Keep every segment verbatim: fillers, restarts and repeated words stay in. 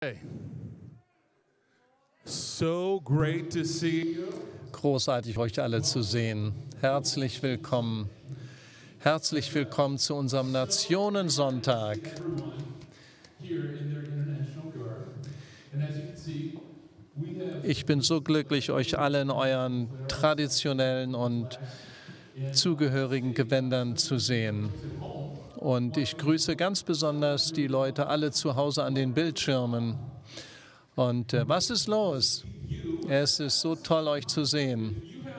So great to see you. Großartig, euch alle zu sehen. Herzlich willkommen. Herzlich willkommen zu unserem Nationensonntag. Ich bin so glücklich, euch alle in euren traditionellen und zugehörigen Gewändern zu sehen. Und ich grüße ganz besonders die Leute alle zu Hause an den Bildschirmen. Und äh, was ist los? Es ist so toll, euch zu sehen.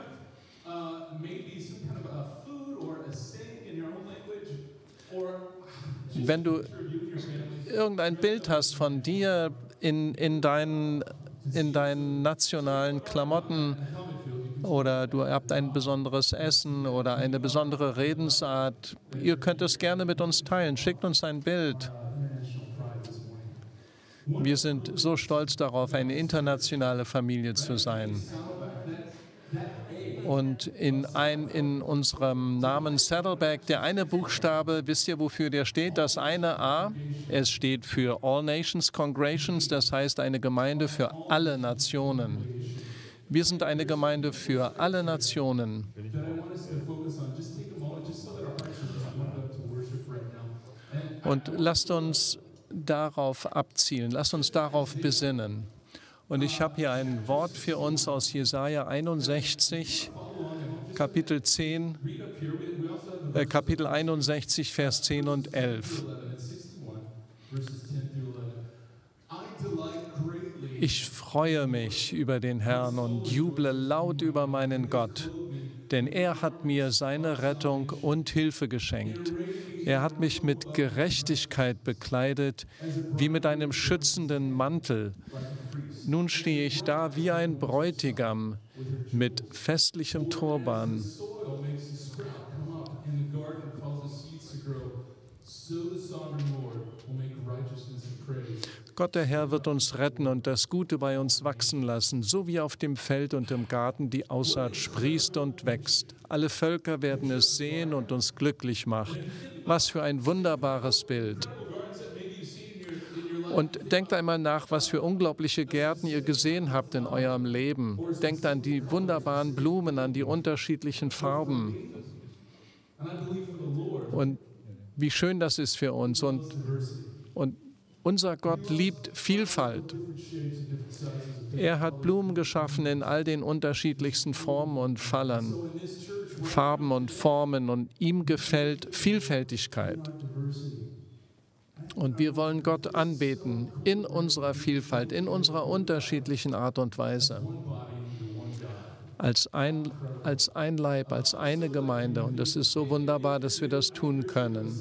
Wenn du irgendein Bild hast von dir in, in, deinen, in deinen nationalen Klamotten oder du habt ein besonderes Essen oder eine besondere Redensart, ihr könnt es gerne mit uns teilen. Schickt uns ein Bild. Wir sind so stolz darauf, eine internationale Familie zu sein. Und in, ein, in unserem Namen Saddleback, der eine Buchstabe, wisst ihr, wofür der steht? Das eine A, es steht für All Nations Congregations, das heißt eine Gemeinde für alle Nationen. Wir sind eine Gemeinde für alle Nationen. Und lasst uns darauf abzielen, lasst uns darauf besinnen. Und ich habe hier ein Wort für uns aus Jesaja einundsechzig, Kapitel zehn, äh, Kapitel einundsechzig, Vers zehn und elf. Ich freue mich über den Herrn und juble laut über meinen Gott, denn er hat mir seine Rettung und Hilfe geschenkt. Er hat mich mit Gerechtigkeit bekleidet, wie mit einem schützenden Mantel. Nun stehe ich da wie ein Bräutigam mit festlichem Turban. Gott, der Herr, wird uns retten und das Gute bei uns wachsen lassen, so wie auf dem Feld und im Garten die Aussaat sprießt und wächst. Alle Völker werden es sehen und uns glücklich machen. Was für ein wunderbares Bild. Und denkt einmal nach, was für unglaubliche Gärten ihr gesehen habt in eurem Leben. Denkt an die wunderbaren Blumen, an die unterschiedlichen Farben. Und wie schön das ist für uns. Und, und unser Gott liebt Vielfalt. Er hat Blumen geschaffen in all den unterschiedlichsten Formen und Fallern, Farben und Formen, und ihm gefällt Vielfältigkeit. Und wir wollen Gott anbeten in unserer Vielfalt, in unserer unterschiedlichen Art und Weise. Als ein, als ein Leib, als eine Gemeinde. Und es ist so wunderbar, dass wir das tun können.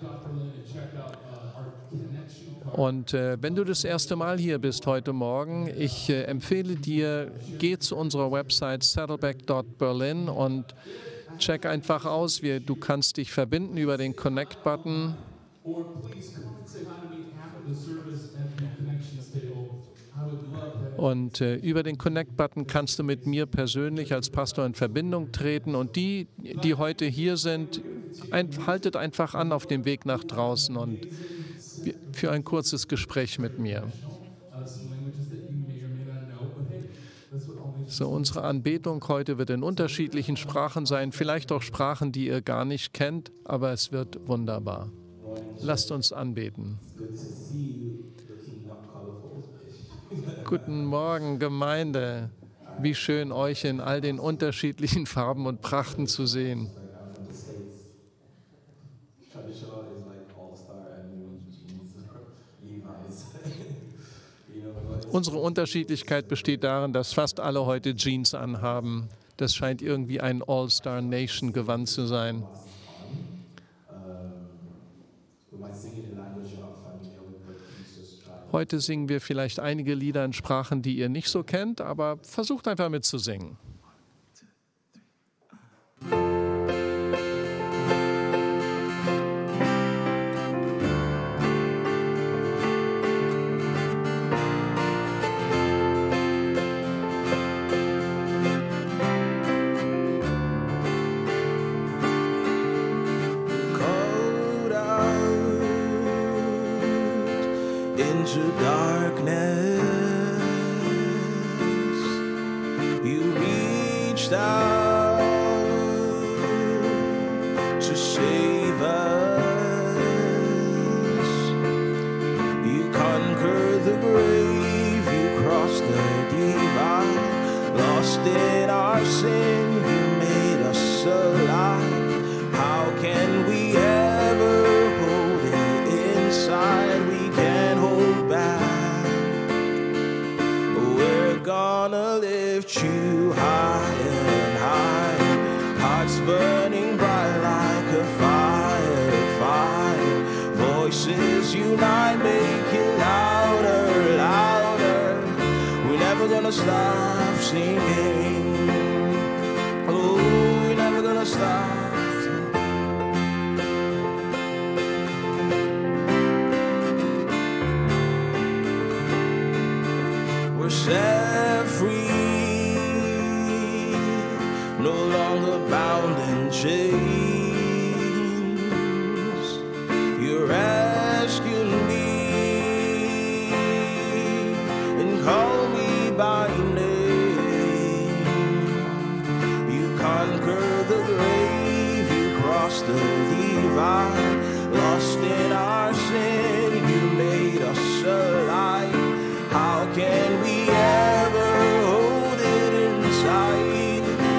Und äh, wenn du das erste Mal hier bist heute Morgen, ich äh, empfehle dir, geh zu unserer Website saddleback Punkt berlin und check einfach aus, wie, du kannst dich verbinden über den Connect-Button. Und äh, über den Connect-Button kannst du mit mir persönlich als Pastor in Verbindung treten. Und die, die heute hier sind, ein, haltet einfach an auf dem Weg nach draußen und für ein kurzes Gespräch mit mir. So, unsere Anbetung heute wird in unterschiedlichen Sprachen sein, vielleicht auch Sprachen, die ihr gar nicht kennt, aber es wird wunderbar. Lasst uns anbeten. Guten Morgen, Gemeinde. Wie schön, euch in all den unterschiedlichen Farben und Prachten zu sehen. Unsere Unterschiedlichkeit besteht darin, dass fast alle heute Jeans anhaben. Das scheint irgendwie ein All-Star-Nation-Gewand zu sein. Heute singen wir vielleicht einige Lieder in Sprachen, die ihr nicht so kennt, aber versucht einfach mitzusingen. Into darkness reached out to save us. You conquered the grave, you crossed the divide, lost in our sin, you made us alive. How can we ever hold it inside? We can't hold back. We're gonna lift you high and high, hearts burning bright like a fire, fire. Voices unite, make it louder, louder. We're never gonna stop singing. Oh, we're never gonna stop. We're set free, no longer bound in chains. You rescued me and called me by name. You conquered the grave, you crossed the divide, lost in our sin, you made us alive. How can we ever hold it inside?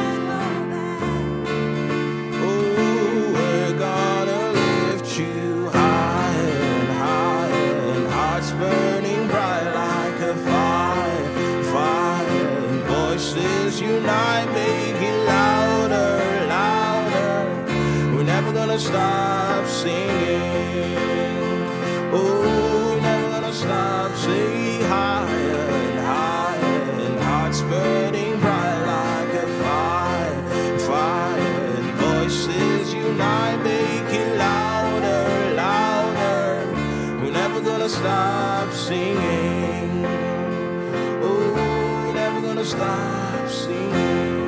Oh, we're gonna lift you high and high, and hearts burning bright like a fire, fire. And voices unite, make it louder, louder. We're never gonna stop singing. Oh, we're never gonna stop singing. Higher and higher, and hearts burning bright like a fire, fire. And voices unite, make it louder, louder. We're never gonna stop singing. Oh, we're never gonna stop singing.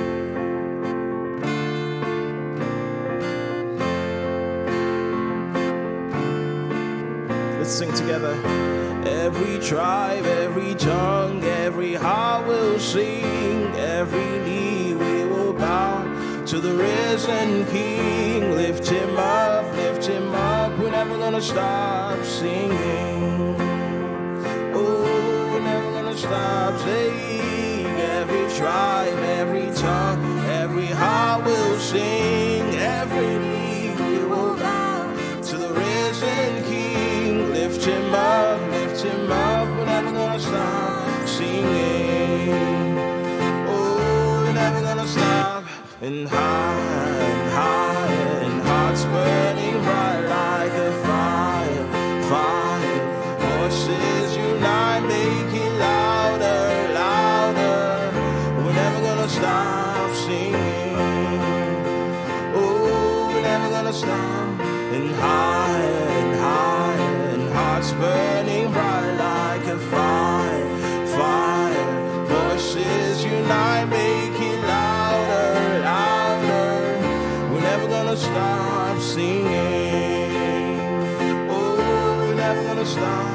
Let's sing together. Every tribe, every tongue, every heart will sing. Every knee we will bow to the risen King. Lift him up, lift him up. We're never gonna stop singing. Oh, we're never gonna stop singing. Every tribe, every tongue, every heart will sing. Every knee we will bow to the risen King. Lift him up, lift him up. We're never gonna stop singing. Oh, we're never gonna stop. And high and high, and hearts burning bright like a fire, fire. Voices unite, make it louder, louder. We're never gonna stop singing. Oh, we're never gonna stop. And high and high, and hearts burning bright like a fire, fire. Voices unite, make it louder, louder. We're never gonna stop singing. Oh, we're never gonna stop.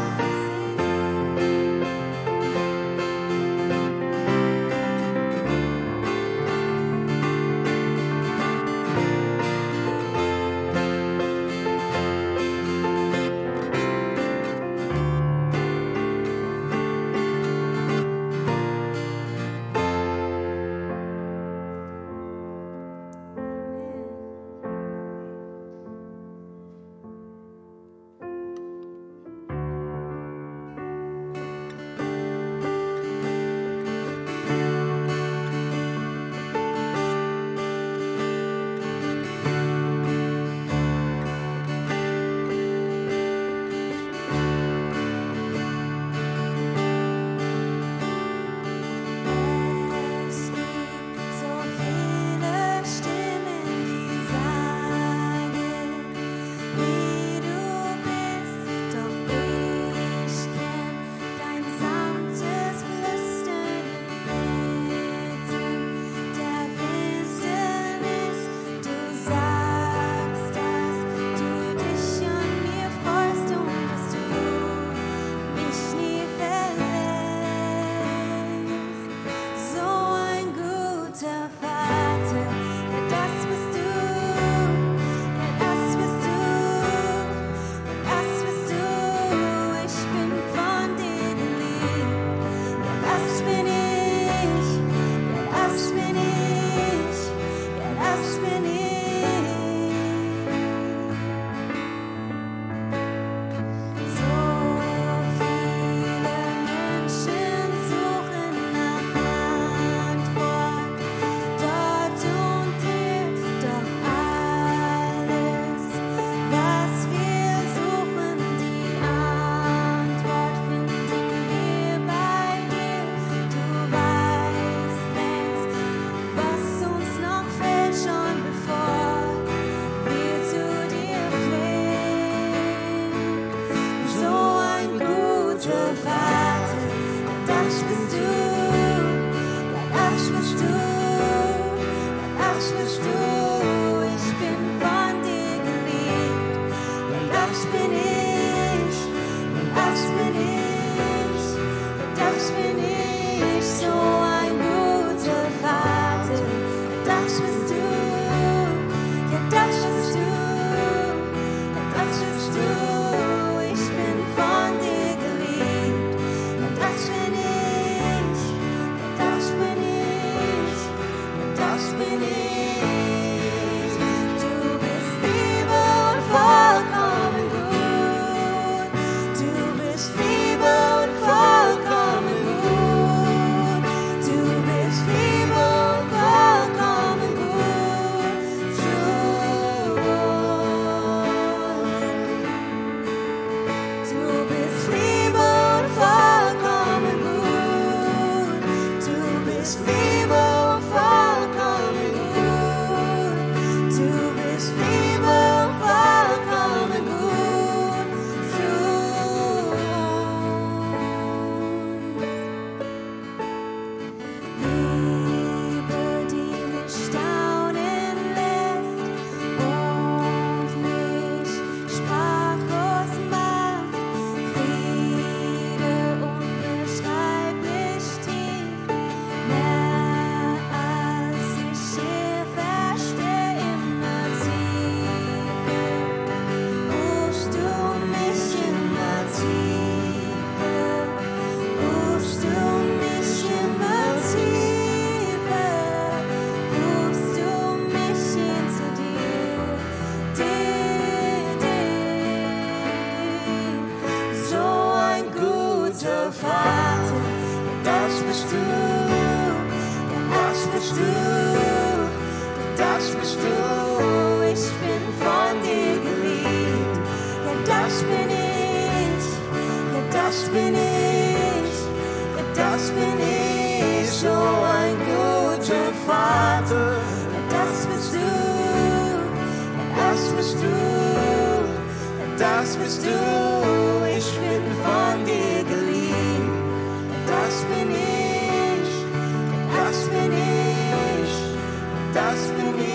Vater, das bist du, das bist du, das bist du. Ich bin von dir geliebt, ja das bin ich, ja das bin ich, ja das bin ich. So ein guter Vater, ja das bist du, ja das bist du, ja das bist du. Ich bin von dir geliebt, ja das bin ich, ja das bin ich, ja das bin ich.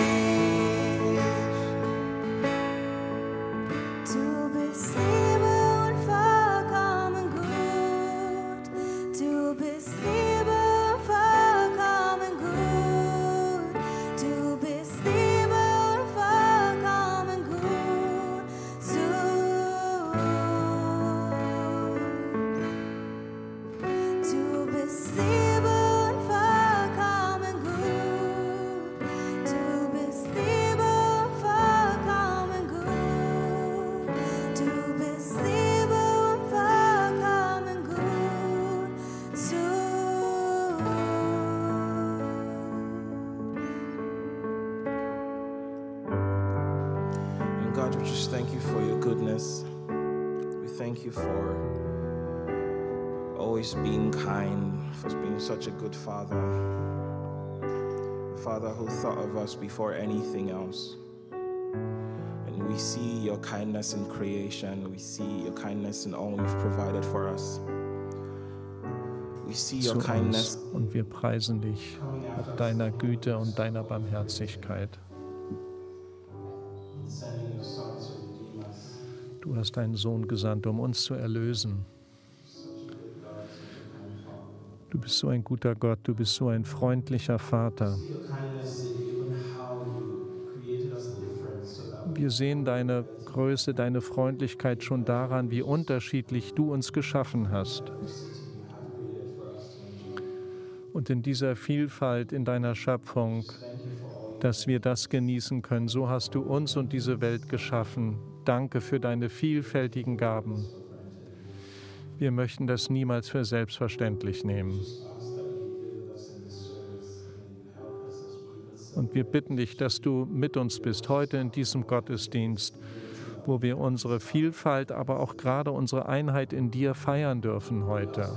Du bist Liebe und vollkommen gut. Du bist Liebe und vollkommen gut. Du bist Liebe und vollkommen gut. So. Du bist Liebe und vollkommen gut. Du bist Liebe und vollkommen gut. Du bist Liebe und vollkommen gut. So. And God, we just thank you for your goodness. We thank you for always being kind, for being such a good Father. A Father who thought of us before anything else. And we see your kindness in creation. We see your kindness in all you've provided for us. We see zu your kindness. uns und wir preisen dich mit deiner Güte und deiner Barmherzigkeit. Du hast deinen Sohn gesandt, um uns zu erlösen. Du bist so ein guter Gott, du bist so ein freundlicher Vater. Wir sehen deine Größe, deine Freundlichkeit schon daran, wie unterschiedlich du uns geschaffen hast. Und in dieser Vielfalt in deiner Schöpfung, dass wir das genießen können, so hast du uns und diese Welt geschaffen. Danke für deine vielfältigen Gaben. Wir möchten das niemals für selbstverständlich nehmen. Und wir bitten dich, dass du mit uns bist heute in diesem Gottesdienst, wo wir unsere Vielfalt, aber auch gerade unsere Einheit in dir feiern dürfen heute.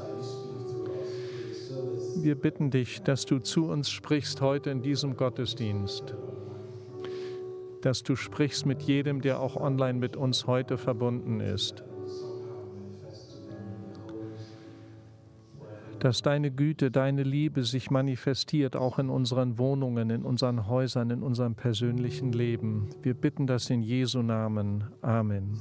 Wir bitten dich, dass du zu uns sprichst heute in diesem Gottesdienst, dass du sprichst mit jedem, der auch online mit uns heute verbunden ist, dass deine Güte, deine Liebe sich manifestiert, auch in unseren Wohnungen, in unseren Häusern, in unserem persönlichen Leben. Wir bitten das in Jesu Namen. Amen.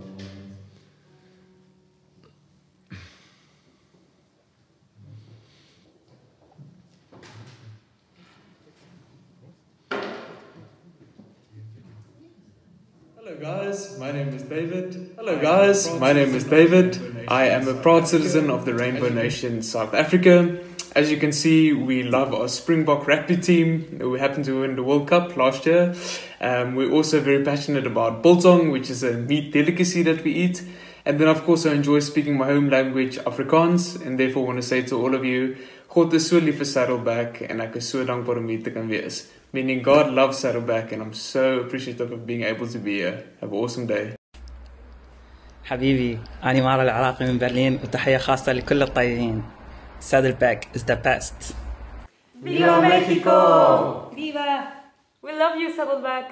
Hello guys, my name is David. Hello guys, my name is David. I am a proud citizen of the Rainbow Nation, South Africa. As you can see, we love our Springbok rugby team. We happened to win the World Cup last year. Um, we're also very passionate about biltong, which is a meat delicacy that we eat. And then of course I enjoy speaking my home language, Afrikaans, and therefore want to say to all of you, God is so lief vir Saddleback en ek is so dankbaar om hier te kan wees. Meaning God loves Saddleback and I'm so appreciative of being able to be here. Have an awesome day. حبيبي أنا مارا العراقي من برلين وتحية خاصة لكل الطيبين. Saddleback is the best. Viva Mexico! Viva! We love you, Saddleback.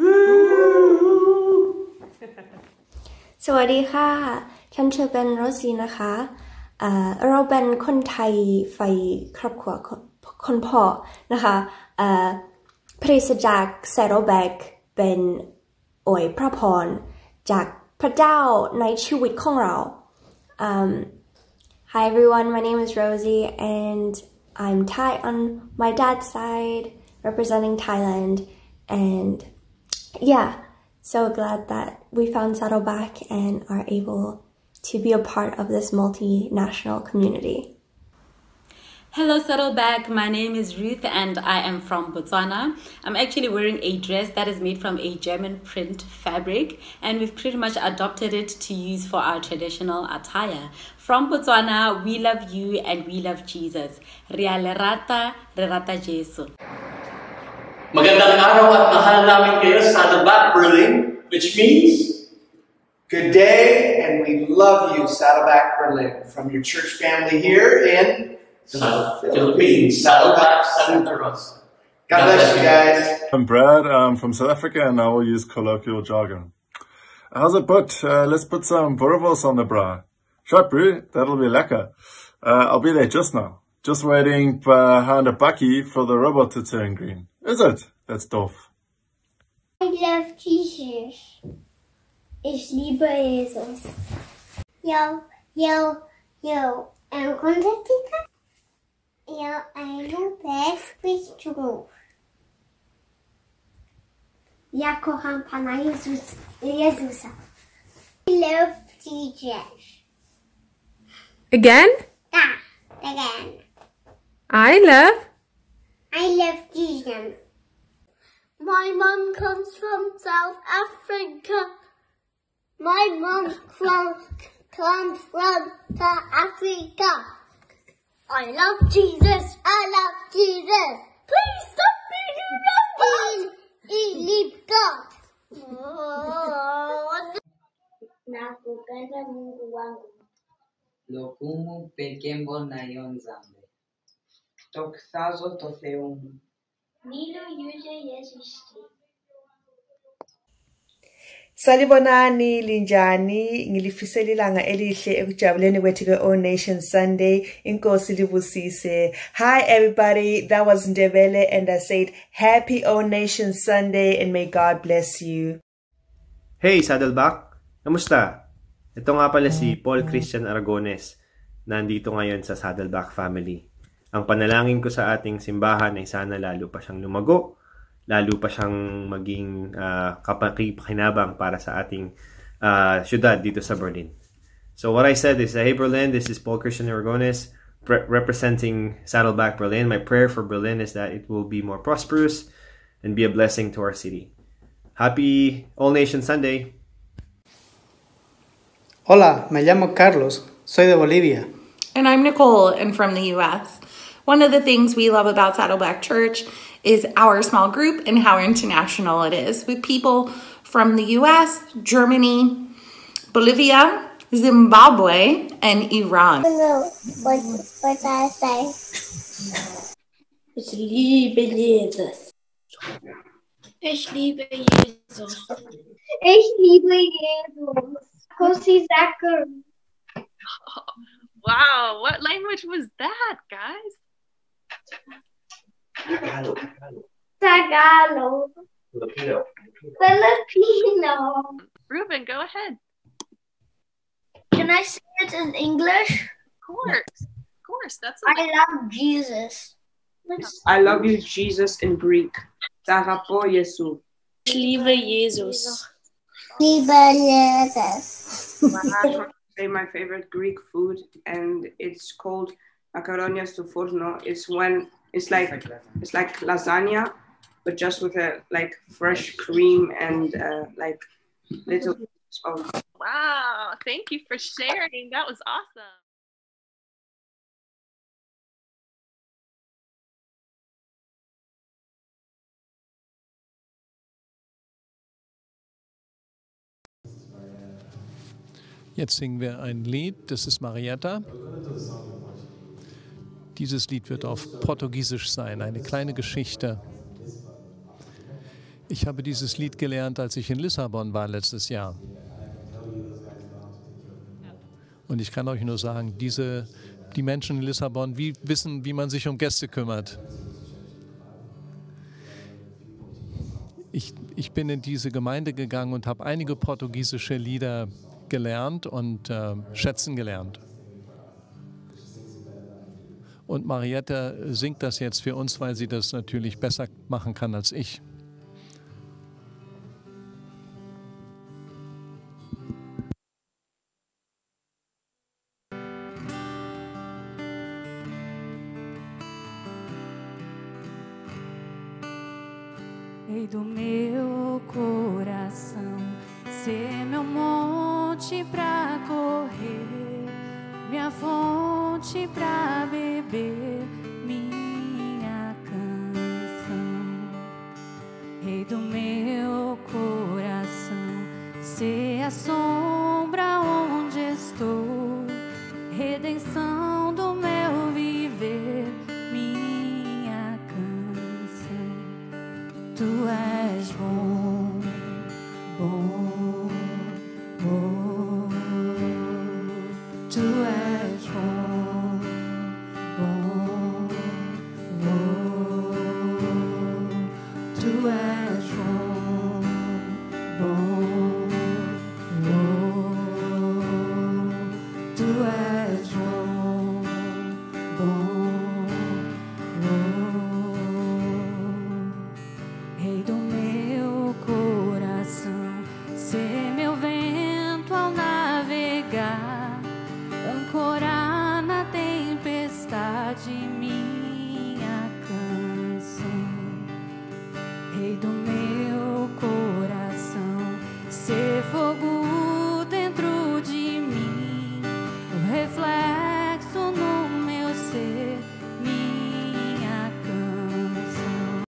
สวัสดีค่ะฉันชื่อเป็นโรซีนะคะเอ่อเราเป็นคนไทยไฟครอบครัวคนพ่อนะคะเอ่อพระศจาก Saddleback เป็นอวยพระพรจากพระเจ้าในชีวิตของเรา um, Hi everyone, my name is Rosie and I'm Thai on my dad's side representing Thailand and yeah, so glad that we found Saddleback and are able to be a part of this multinational community. Hello Saddleback, my name is Ruth and I am from Botswana. I'm actually wearing a dress that is made from a German print fabric and we've pretty much adopted it to use for our traditional attire. From Botswana, we love you and we love Jesus. Ria le rata, re rata Jesu. Magandang araw at mahal namin kayo sa Saddleback Berlin, which means good day, and we love you, Saddleback Berlin, from your church family here in the Philippines, Saddleback Santa Rosa. God bless you guys. I'm Brad. I'm from South Africa, and I will use colloquial jargon. How's it put? Uh, let's put some boerewors on the bra. Sharp brew, that'll be lekker. Uh, I'll be there just now. Just waiting behind a bakkie for the robot to turn green. Is it? That's doof. I love Jesus. Ich liebe Jesus. Yo, yo, yo. En concertita? Yo, I love Christus. Ja kocham Pana Jezus, Jezusa. I love Jesus. Again? Yeah, again. I love? I love Jesus. My mom comes from South Africa. My mom from, comes from South Africa. I love Jesus. I love Jesus. Please stop being a robot. I live God. Nakupenda Mungu wangu. Lokumu pekembo na yonzambe. Toksazo tofeumu. Milo yuje Yesusti. Salibonani linjani ngilifisela ilanga elihle ekujabuleni kwethu ke O Nation Sunday. Inkosi libusise. Hi everybody, that was Ndebele and I said happy O Nation Sunday and may God bless you. Hey Saddleback, kamusta? Ito nga pala si Paul Christian Aragones. Nandito ngayon sa Saddleback family. Ang panalangin ko sa ating simbahan ay sana lalo pa siyang lumago, lalo pa siyang maging uh, kapakipakinabang para sa ating uh, syudad dito sa Berlin. So what I said is, hey Berlin, this is Paul Christian Aragones representing Saddleback Berlin. My prayer for Berlin is that it will be more prosperous and be a blessing to our city. Happy All Nation Sunday! Hola, me llamo Carlos, soy de Bolivia. And I'm Nicole, and from the U S. One of the things we love about Saddleback Church is our small group and how international it is, with people from the U S, Germany, Bolivia, Zimbabwe, and Iran. Hello, what, what did I say? Ich liebe Jesus. Ich liebe Jesus. Ich liebe Jesus. Kosi Zachary. Wow, what language was that, guys? Tagalog. Tagalog. Filipino. Filipino. Ruben, go ahead. Can I say it in English? Of course. Of course. That's I love Jesus. I love you, Jesus, in Greek. Tarapo Jesu. Ich liebe Jesus. Liebe Jesus. I say my favorite Greek food, and it's called macaroni sto forno. It's when it's like it's like lasagna, but just with a like fresh cream and uh, like little. Oh. Wow! Thank you for sharing. That was awesome. Jetzt singen wir ein Lied, das ist Marietta. Dieses Lied wird auf Portugiesisch sein, eine kleine Geschichte. Ich habe dieses Lied gelernt, als ich in Lissabon war letztes Jahr. Und ich kann euch nur sagen, diese, die Menschen in Lissabon wie, wissen, wie man sich um Gäste kümmert. Ich, ich bin in diese Gemeinde gegangen und habe einige portugiesische Lieder gelernt und äh, schätzen gelernt. Und Marietta singt das jetzt für uns, weil sie das natürlich besser machen kann als ich. Rei do meu coração, ser meu monte pra correr, me a fonte pra beber minha canção. Rei do meu coração, ser a sombra onde estou, redenção do meu viver, minha canção. Tu és bom, bom, bom. Tu és bom, bom, bom. Tu és bom, bom, bom. Tu és bom, bom, bom. Rei do meu coração, ser meu vento ao navegar, ancorar na tempestade, minha canção. Rei do meu coração, ser fogo dentro de mim, o reflexo no meu ser, minha canção.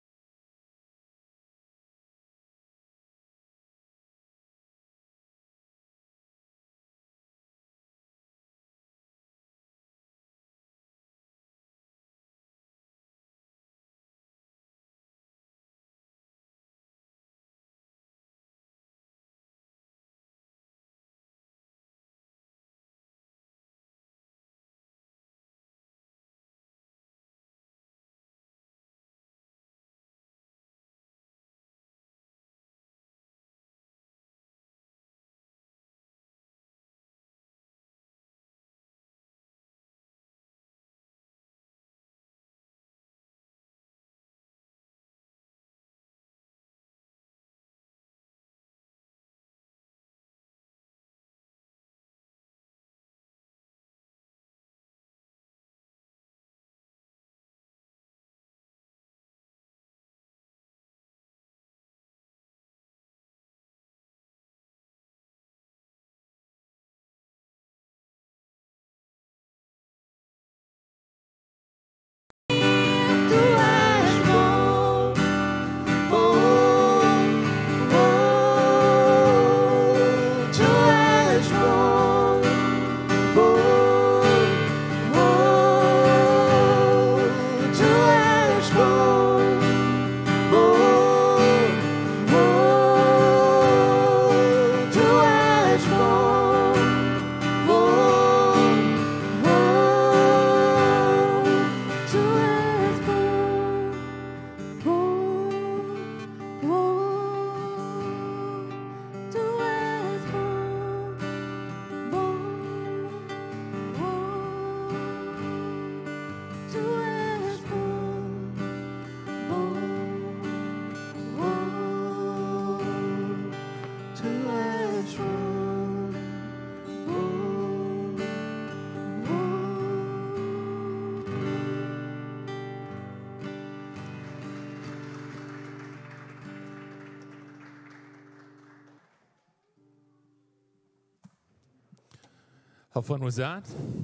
How fun was that?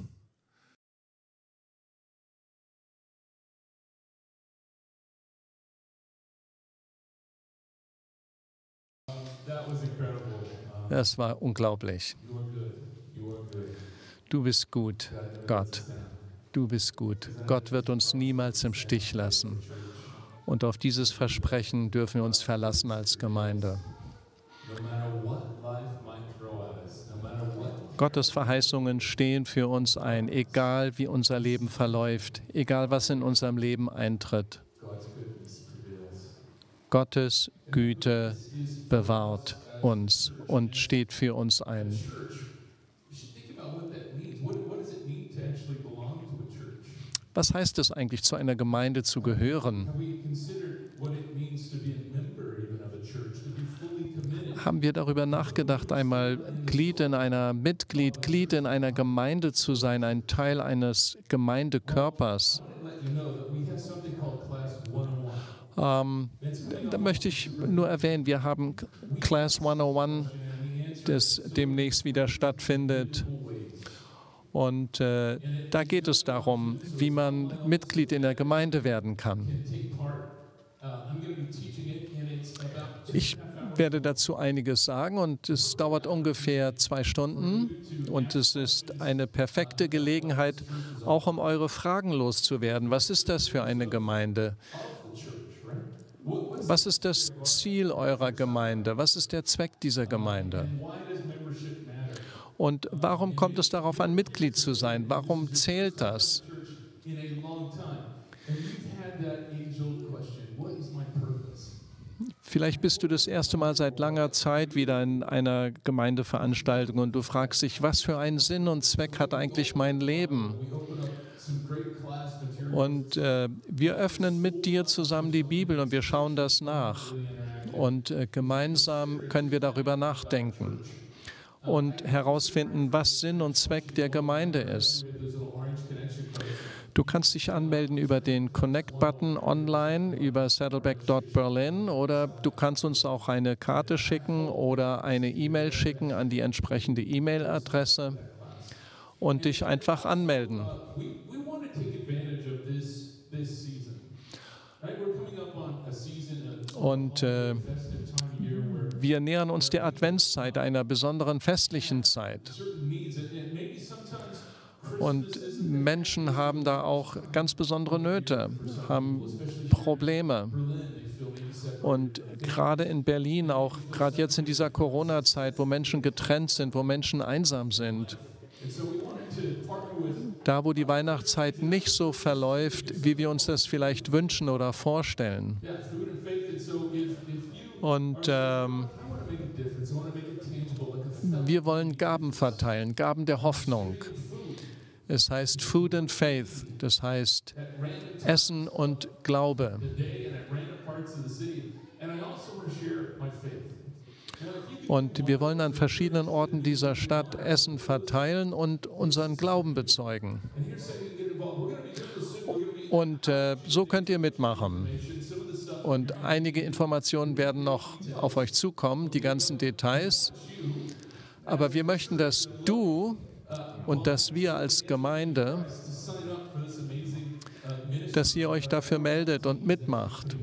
Das war unglaublich. Du bist gut, Gott. Du bist gut. Gott wird uns niemals im Stich lassen. Und auf dieses Versprechen dürfen wir uns verlassen als Gemeinde. Gottes Verheißungen stehen für uns ein, egal wie unser Leben verläuft, egal was in unserem Leben eintritt. Gottes Güte bewahrt uns und steht für uns ein. Was heißt es eigentlich, zu einer Gemeinde zu gehören? Haben wir darüber nachgedacht, einmal Glied in einer Mitglied, Glied in einer Gemeinde zu sein, ein Teil eines Gemeindekörpers? Ähm, da möchte ich nur erwähnen, wir haben Class hundertundeins, das demnächst wieder stattfindet. Und äh, da geht es darum, wie man Mitglied in der Gemeinde werden kann. Ich werde dazu einiges sagen und es dauert ungefähr zwei Stunden und es ist eine perfekte Gelegenheit, auch um eure Fragen loszuwerden. Was ist das für eine Gemeinde? Was ist das Ziel eurer Gemeinde? Was ist der Zweck dieser Gemeinde? Und warum kommt es darauf an, Mitglied zu sein? Warum zählt das? Vielleicht bist du das erste Mal seit langer Zeit wieder in einer Gemeindeveranstaltung und du fragst dich, was für einen Sinn und Zweck hat eigentlich mein Leben? Und äh, wir öffnen mit dir zusammen die Bibel und wir schauen das nach. Und äh, gemeinsam können wir darüber nachdenken und herausfinden, was Sinn und Zweck der Gemeinde ist. Du kannst dich anmelden über den Connect-Button online, über saddleback Punkt berlin oder du kannst uns auch eine Karte schicken oder eine E-Mail schicken an die entsprechende E-Mail-Adresse und dich einfach anmelden. Und äh, wir nähern uns der Adventszeit, einer besonderen festlichen Zeit. Und Menschen haben da auch ganz besondere Nöte, haben Probleme. Und gerade in Berlin, auch gerade jetzt in dieser Corona-Zeit, wo Menschen getrennt sind, wo Menschen einsam sind, da wo die Weihnachtszeit nicht so verläuft, wie wir uns das vielleicht wünschen oder vorstellen. Und ähm, wir wollen Gaben verteilen, Gaben der Hoffnung. Es heißt Food and Faith, das heißt Essen und Glaube. Und wir wollen an verschiedenen Orten dieser Stadt Essen verteilen und unseren Glauben bezeugen. Und äh, so könnt ihr mitmachen. Und einige Informationen werden noch auf euch zukommen, die ganzen Details. Aber wir möchten, dass du und dass wir als Gemeinde, dass ihr euch dafür meldet und mitmacht.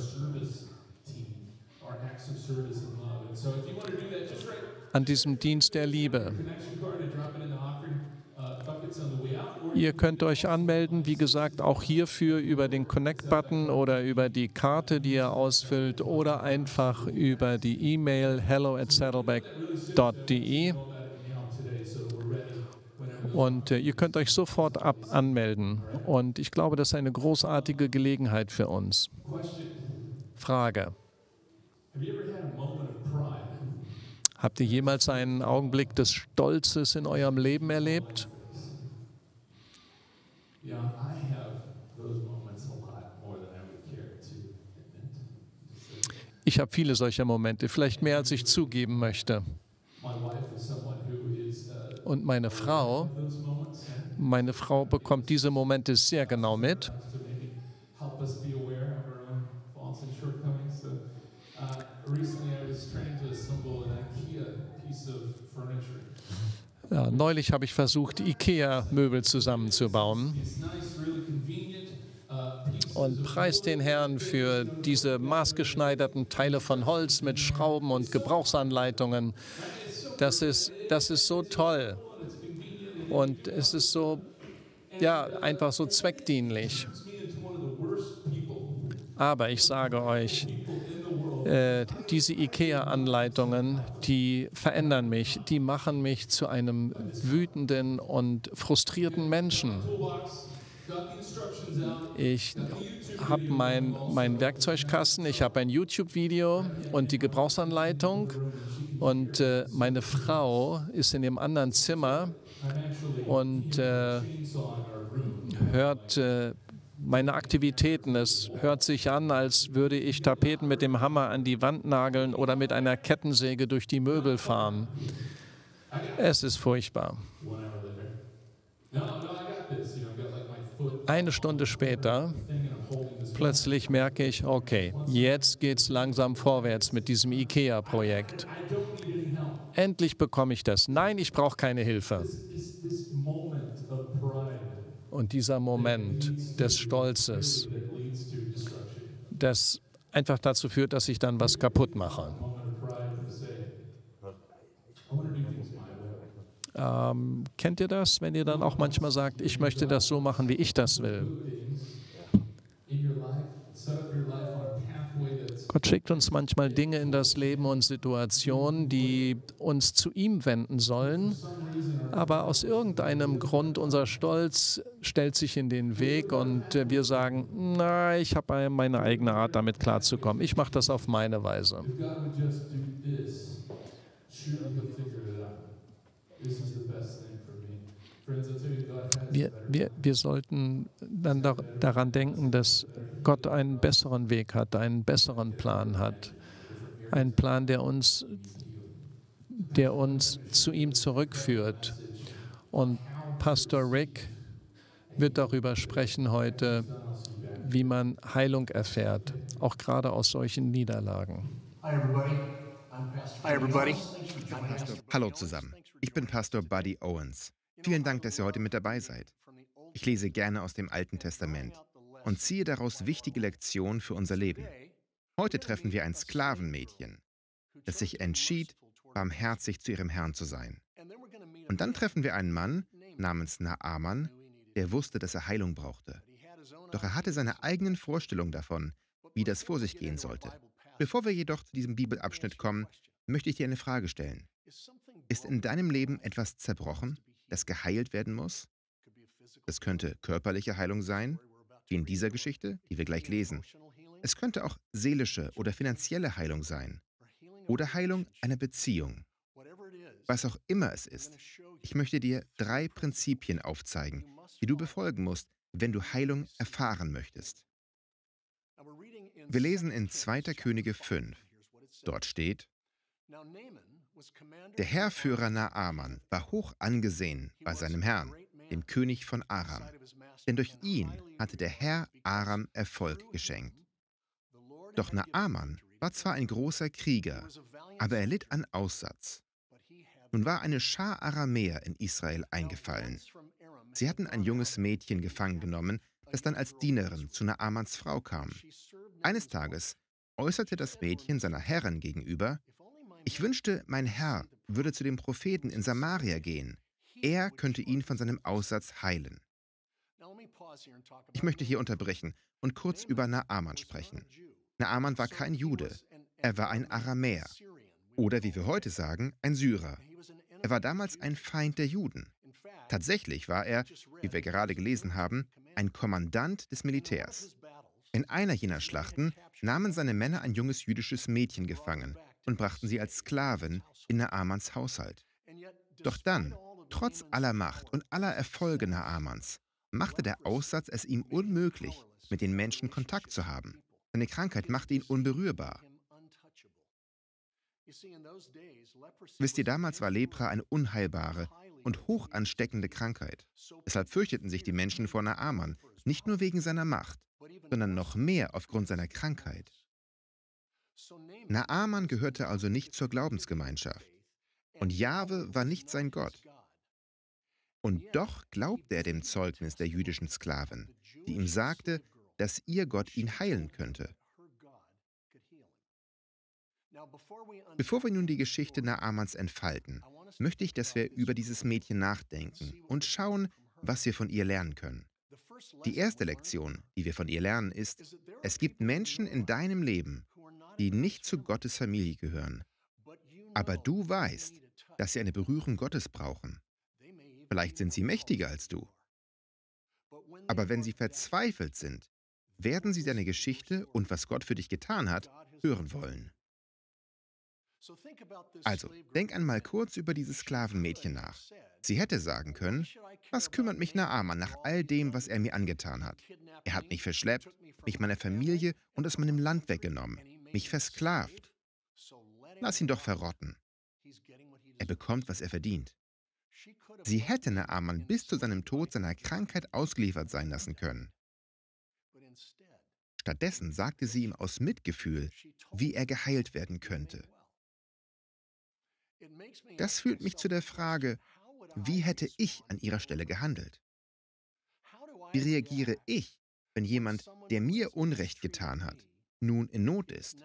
An diesem Dienst der Liebe. Ihr könnt euch anmelden, wie gesagt, auch hierfür über den Connect-Button oder über die Karte, die ihr ausfüllt, oder einfach über die E-Mail hello at saddleback Punkt de. Und äh, ihr könnt euch sofort ab anmelden. Und ich glaube, das ist eine großartige Gelegenheit für uns. Frage. Habt ihr jemals einen Augenblick des Stolzes in eurem Leben erlebt? Ich habe viele solcher Momente, vielleicht mehr als ich zugeben möchte. Und meine Frau, meine Frau bekommt diese Momente sehr genau mit. Ja, neulich habe ich versucht, IKEA-Möbel zusammenzubauen. Und preis den Herrn für diese maßgeschneiderten Teile von Holz mit Schrauben und Gebrauchsanleitungen. Das ist, das ist so toll. Und es ist so, ja, einfach so zweckdienlich. Aber ich sage euch, äh, diese IKEA-Anleitungen, die verändern mich, die machen mich zu einem wütenden und frustrierten Menschen. Ich habe meinen mein Werkzeugkasten, ich habe ein YouTube-Video und die Gebrauchsanleitung und äh, meine Frau ist in dem anderen Zimmer und äh, hört äh, meine Aktivitäten. Es hört sich an, als würde ich Tapeten mit dem Hammer an die Wand nageln oder mit einer Kettensäge durch die Möbel fahren. Es ist furchtbar. Eine Stunde später, plötzlich merke ich, okay, jetzt geht es langsam vorwärts mit diesem IKEA-Projekt. Endlich bekomme ich das. Nein, ich brauche keine Hilfe. Und dieser Moment des Stolzes, das einfach dazu führt, dass ich dann was kaputt mache. Ähm, kennt ihr das, wenn ihr dann auch manchmal sagt, ich möchte das so machen, wie ich das will? Gott schickt uns manchmal Dinge in das Leben und Situationen, die uns zu ihm wenden sollen, aber aus irgendeinem Grund unser Stolz stellt sich in den Weg und wir sagen, na, ich habe meine eigene Art, damit klarzukommen. Ich mache das auf meine Weise. Wir, wir, wir sollten dann da, daran denken, dass Gott einen besseren Weg hat, einen besseren Plan hat. Einen Plan, der uns, der uns zu ihm zurückführt. Und Pastor Rick wird darüber sprechen heute, wie man Heilung erfährt, auch gerade aus solchen Niederlagen. Hi everybody. Hi everybody. Hallo zusammen. Ich bin Pastor Buddy Owens. Vielen Dank, dass ihr heute mit dabei seid. Ich lese gerne aus dem Alten Testament und ziehe daraus wichtige Lektionen für unser Leben. Heute treffen wir ein Sklavenmädchen, das sich entschied, barmherzig zu ihrem Herrn zu sein. Und dann treffen wir einen Mann namens Naaman, der wusste, dass er Heilung brauchte. Doch er hatte seine eigenen Vorstellungen davon, wie das vor sich gehen sollte. Bevor wir jedoch zu diesem Bibelabschnitt kommen, möchte ich dir eine Frage stellen. Ist in deinem Leben etwas zerbrochen, das geheilt werden muss? Das könnte körperliche Heilung sein, wie in dieser Geschichte, die wir gleich lesen. Es könnte auch seelische oder finanzielle Heilung sein. Oder Heilung einer Beziehung. Was auch immer es ist, ich möchte dir drei Prinzipien aufzeigen, die du befolgen musst, wenn du Heilung erfahren möchtest. Wir lesen in zweiter Könige fünf. Dort steht: Der Heerführer Naaman war hoch angesehen bei seinem Herrn, dem König von Aram. Denn durch ihn hatte der Herr Aram Erfolg geschenkt. Doch Naaman war zwar ein großer Krieger, aber er litt an Aussatz. Nun war eine Schar Aramäer in Israel eingefallen. Sie hatten ein junges Mädchen gefangen genommen, das dann als Dienerin zu Naamans Frau kam. Eines Tages äußerte das Mädchen seiner Herrin gegenüber: Ich wünschte, mein Herr würde zu dem Propheten in Samaria gehen. Er könnte ihn von seinem Aussatz heilen. Ich möchte hier unterbrechen und kurz über Naaman sprechen. Naaman war kein Jude, er war ein Aramäer. Oder wie wir heute sagen, ein Syrer. Er war damals ein Feind der Juden. Tatsächlich war er, wie wir gerade gelesen haben, ein Kommandant des Militärs. In einer jener Schlachten nahmen seine Männer ein junges jüdisches Mädchen gefangen und brachten sie als Sklavin in Naamans Haushalt. Doch dann, trotz aller Macht und aller Erfolge Naamans, machte der Aussatz es ihm unmöglich, mit den Menschen Kontakt zu haben. Seine Krankheit machte ihn unberührbar. Wisst ihr, damals war Lepra eine unheilbare und hoch ansteckende Krankheit. Deshalb fürchteten sich die Menschen vor Naaman, nicht nur wegen seiner Macht, sondern noch mehr aufgrund seiner Krankheit. Naaman gehörte also nicht zur Glaubensgemeinschaft. Und Jahwe war nicht sein Gott. Und doch glaubte er dem Zeugnis der jüdischen Sklaven, die ihm sagte, dass ihr Gott ihn heilen könnte. Bevor wir nun die Geschichte Naamans entfalten, möchte ich, dass wir über dieses Mädchen nachdenken und schauen, was wir von ihr lernen können. Die erste Lektion, die wir von ihr lernen, ist: Es gibt Menschen in deinem Leben, die nicht zu Gottes Familie gehören. Aber du weißt, dass sie eine Berührung Gottes brauchen. Vielleicht sind sie mächtiger als du. Aber wenn sie verzweifelt sind, werden sie deine Geschichte und was Gott für dich getan hat, hören wollen. Also, denk einmal kurz über dieses Sklavenmädchen nach. Sie hätte sagen können: Was kümmert mich Naaman nach all dem, was er mir angetan hat? Er hat mich verschleppt, mich meiner Familie und aus meinem Land weggenommen, mich versklavt. Lass ihn doch verrotten. Er bekommt, was er verdient. Sie hätte Naaman bis zu seinem Tod seiner Krankheit ausgeliefert sein lassen können. Stattdessen sagte sie ihm aus Mitgefühl, wie er geheilt werden könnte. Das führt mich zu der Frage: Wie hätte ich an ihrer Stelle gehandelt? Wie reagiere ich, wenn jemand, der mir Unrecht getan hat, nun in Not ist?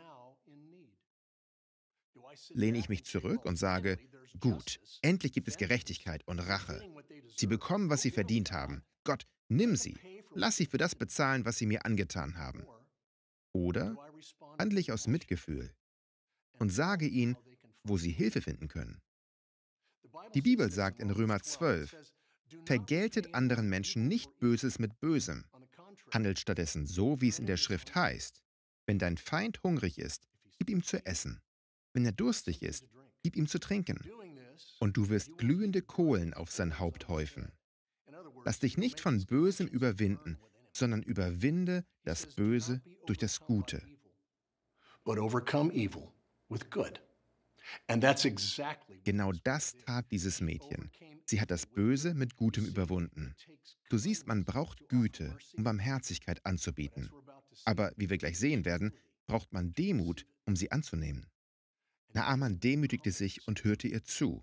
Lehne ich mich zurück und sage, gut, endlich gibt es Gerechtigkeit und Rache. Sie bekommen, was sie verdient haben. Gott, nimm sie. Lass sie für das bezahlen, was sie mir angetan haben. Oder handle ich aus Mitgefühl und sage ihnen, wo sie Hilfe finden können. Die Bibel sagt in Römer zwölf, vergeltet anderen Menschen nicht Böses mit Bösem. Handelt stattdessen so, wie es in der Schrift heißt. Wenn dein Feind hungrig ist, gib ihm zu essen. Wenn er durstig ist, gib ihm zu trinken. Und du wirst glühende Kohlen auf sein Haupt häufen. Lass dich nicht von Bösem überwinden, sondern überwinde das Böse durch das Gute. But overcome evil with good. And that's exactly Genau das tat dieses Mädchen. Sie hat das Böse mit Gutem überwunden. Du siehst, man braucht Güte, um Barmherzigkeit anzubieten. Aber, wie wir gleich sehen werden, braucht man Demut, um sie anzunehmen. Naaman demütigte sich und hörte ihr zu.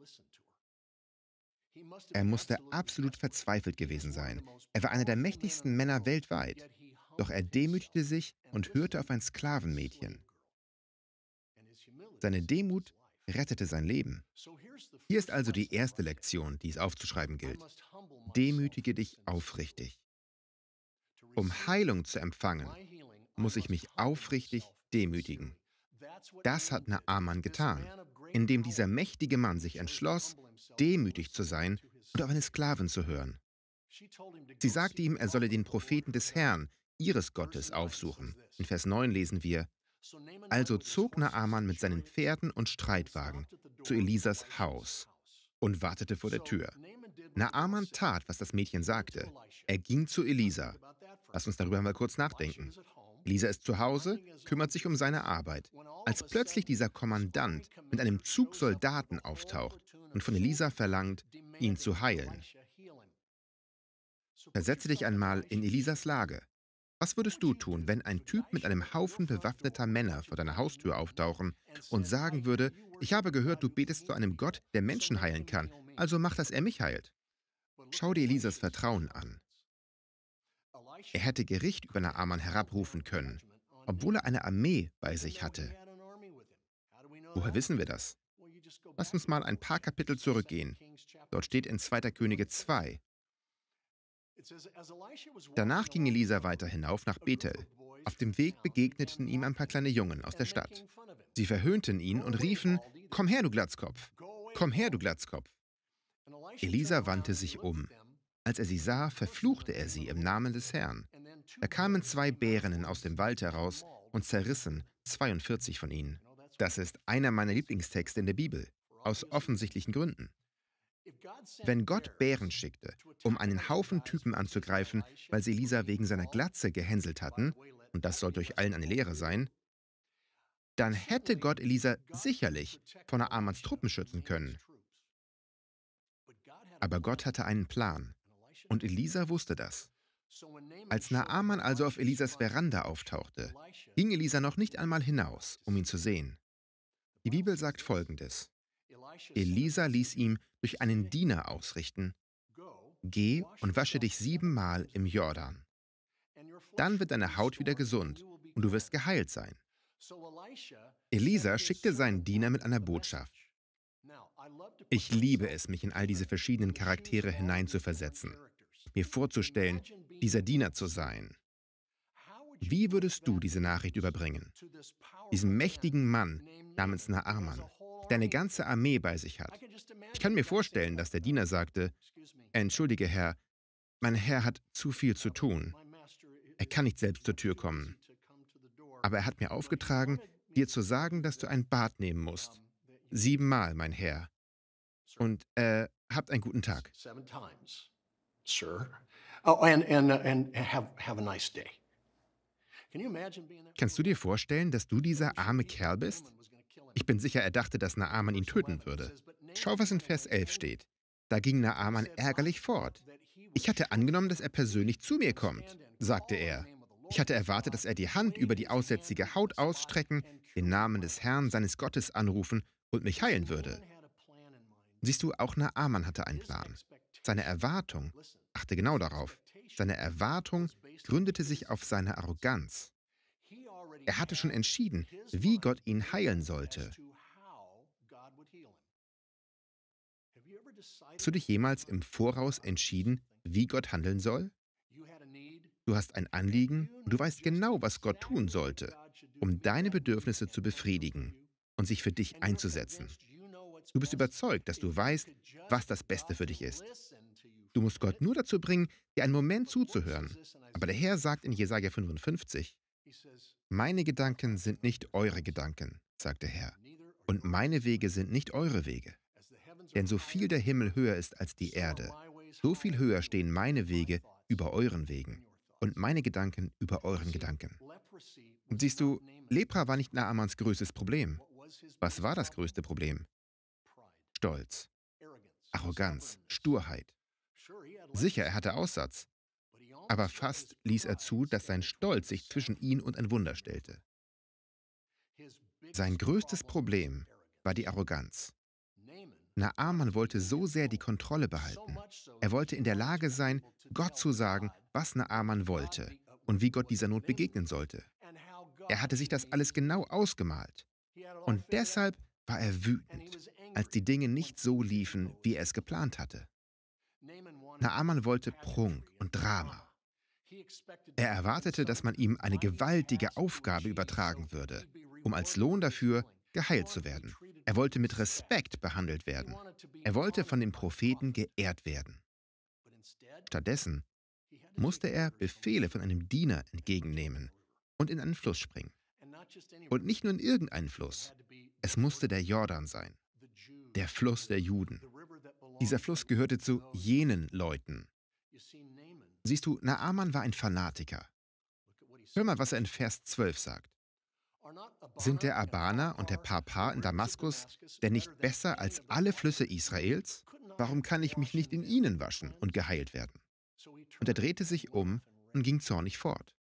Er musste absolut verzweifelt gewesen sein. Er war einer der mächtigsten Männer weltweit. Doch er demütigte sich und hörte auf ein Sklavenmädchen. Seine Demut rettete sein Leben. Hier ist also die erste Lektion, die es aufzuschreiben gilt. Demütige dich aufrichtig. Um Heilung zu empfangen, muss ich mich aufrichtig demütigen. Das hat Naaman getan, indem dieser mächtige Mann sich entschloss, demütig zu sein und auf eine Sklavin zu hören. Sie sagte ihm, er solle den Propheten des Herrn, ihres Gottes, aufsuchen. In Vers neun lesen wir, also zog Naaman mit seinen Pferden und Streitwagen zu Elisas Haus und wartete vor der Tür. Naaman tat, was das Mädchen sagte. Er ging zu Elisa. Lass uns darüber mal kurz nachdenken. Elisa ist zu Hause, kümmert sich um seine Arbeit. Als plötzlich dieser Kommandant mit einem Zug Soldaten auftaucht und von Elisa verlangt, ihn zu heilen. Versetze dich einmal in Elisas Lage. Was würdest du tun, wenn ein Typ mit einem Haufen bewaffneter Männer vor deiner Haustür auftauchen und sagen würde, ich habe gehört, du betest zu einem Gott, der Menschen heilen kann, also mach, dass er mich heilt. Schau dir Elisas Vertrauen an. Er hätte Gericht über Naaman herabrufen können, obwohl er eine Armee bei sich hatte. Woher wissen wir das? Lass uns mal ein paar Kapitel zurückgehen. Dort steht in zweiter Könige zwei. Danach ging Elisa weiter hinauf nach Bethel. Auf dem Weg begegneten ihm ein paar kleine Jungen aus der Stadt. Sie verhöhnten ihn und riefen, komm her, du Glatzkopf! Komm her, du Glatzkopf! Elisa wandte sich um. Als er sie sah, verfluchte er sie im Namen des Herrn. Da kamen zwei Bärinnen aus dem Wald heraus und zerrissen zweiundvierzig von ihnen. Das ist einer meiner Lieblingstexte in der Bibel, aus offensichtlichen Gründen. Wenn Gott Bären schickte, um einen Haufen Typen anzugreifen, weil sie Elisa wegen seiner Glatze gehänselt hatten, und das sollte euch allen eine Lehre sein, dann hätte Gott Elisa sicherlich vor Naamans Truppen schützen können. Aber Gott hatte einen Plan, und Elisa wusste das. Als Naaman also auf Elisas Veranda auftauchte, ging Elisa noch nicht einmal hinaus, um ihn zu sehen. Die Bibel sagt Folgendes. Elisa ließ ihm durch einen Diener ausrichten, geh und wasche dich siebenmal im Jordan. Dann wird deine Haut wieder gesund und du wirst geheilt sein. Elisa schickte seinen Diener mit einer Botschaft. Ich liebe es, mich in all diese verschiedenen Charaktere hineinzuversetzen, mir vorzustellen, dieser Diener zu sein. Wie würdest du diese Nachricht überbringen? Diesem mächtigen Mann namens Naaman, der eine ganze Armee bei sich hat. Ich kann mir vorstellen, dass der Diener sagte, entschuldige Herr, mein Herr hat zu viel zu tun. Er kann nicht selbst zur Tür kommen. Aber er hat mir aufgetragen, dir zu sagen, dass du ein Bad nehmen musst. Siebenmal, mein Herr. Und äh, habt einen guten Tag. Kannst du dir vorstellen, dass du dieser arme Kerl bist? Ich bin sicher, er dachte, dass Naaman ihn töten würde. Schau, was in Vers elf steht. Da ging Naaman ärgerlich fort. Ich hatte angenommen, dass er persönlich zu mir kommt, sagte er. Ich hatte erwartet, dass er die Hand über die aussätzige Haut ausstrecken, den Namen des Herrn, seines Gottes anrufen und mich heilen würde. Siehst du, auch Naaman hatte einen Plan. Seine Erwartung, achte genau darauf, Seine Erwartung gründete sich auf seine Arroganz. Er hatte schon entschieden, wie Gott ihn heilen sollte. Hast du dich jemals im Voraus entschieden, wie Gott handeln soll? Du hast ein Anliegen und du weißt genau, was Gott tun sollte, um deine Bedürfnisse zu befriedigen und sich für dich einzusetzen. Du bist überzeugt, dass du weißt, was das Beste für dich ist. Du musst Gott nur dazu bringen, dir einen Moment zuzuhören. Aber der Herr sagt in Jesaja fünfundfünfzig, meine Gedanken sind nicht eure Gedanken, sagt der Herr, und meine Wege sind nicht eure Wege. Denn so viel der Himmel höher ist als die Erde, so viel höher stehen meine Wege über euren Wegen und meine Gedanken über euren Gedanken. Und siehst du, Lepra war nicht Naamans größtes Problem. Was war das größte Problem? Stolz, Arroganz, Sturheit. Sicher, er hatte Aussatz, aber fast ließ er zu, dass sein Stolz sich zwischen ihn und ein Wunder stellte. Sein größtes Problem war die Arroganz. Naaman wollte so sehr die Kontrolle behalten. Er wollte in der Lage sein, Gott zu sagen, was Naaman wollte und wie Gott dieser Not begegnen sollte. Er hatte sich das alles genau ausgemalt. Und deshalb war er wütend, als die Dinge nicht so liefen, wie er es geplant hatte. Naaman wollte Prunk und Drama. Er erwartete, dass man ihm eine gewaltige Aufgabe übertragen würde, um als Lohn dafür geheilt zu werden. Er wollte mit Respekt behandelt werden. Er wollte von den Propheten geehrt werden. Stattdessen musste er Befehle von einem Diener entgegennehmen und in einen Fluss springen. Und nicht nur in irgendeinen Fluss. Es musste der Jordan sein, der Fluss der Juden. Dieser Fluss gehörte zu jenen Leuten. Siehst du, Naaman war ein Fanatiker. Hör mal, was er in Vers zwölf sagt. Sind der Abana und der Pharpar in Damaskus denn nicht besser als alle Flüsse Israels? Warum kann ich mich nicht in ihnen waschen und geheilt werden? Und er drehte sich um und ging zornig fort.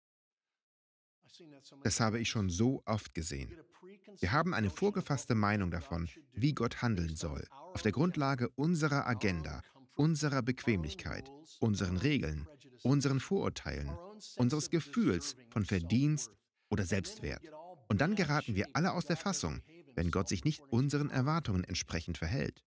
Das habe ich schon so oft gesehen. Wir haben eine vorgefasste Meinung davon, wie Gott handeln soll, auf der Grundlage unserer Agenda, unserer Bequemlichkeit, unseren Regeln, unseren Vorurteilen, unseres Gefühls von Verdienst oder Selbstwert. Und dann geraten wir alle aus der Fassung, wenn Gott sich nicht unseren Erwartungen entsprechend verhält.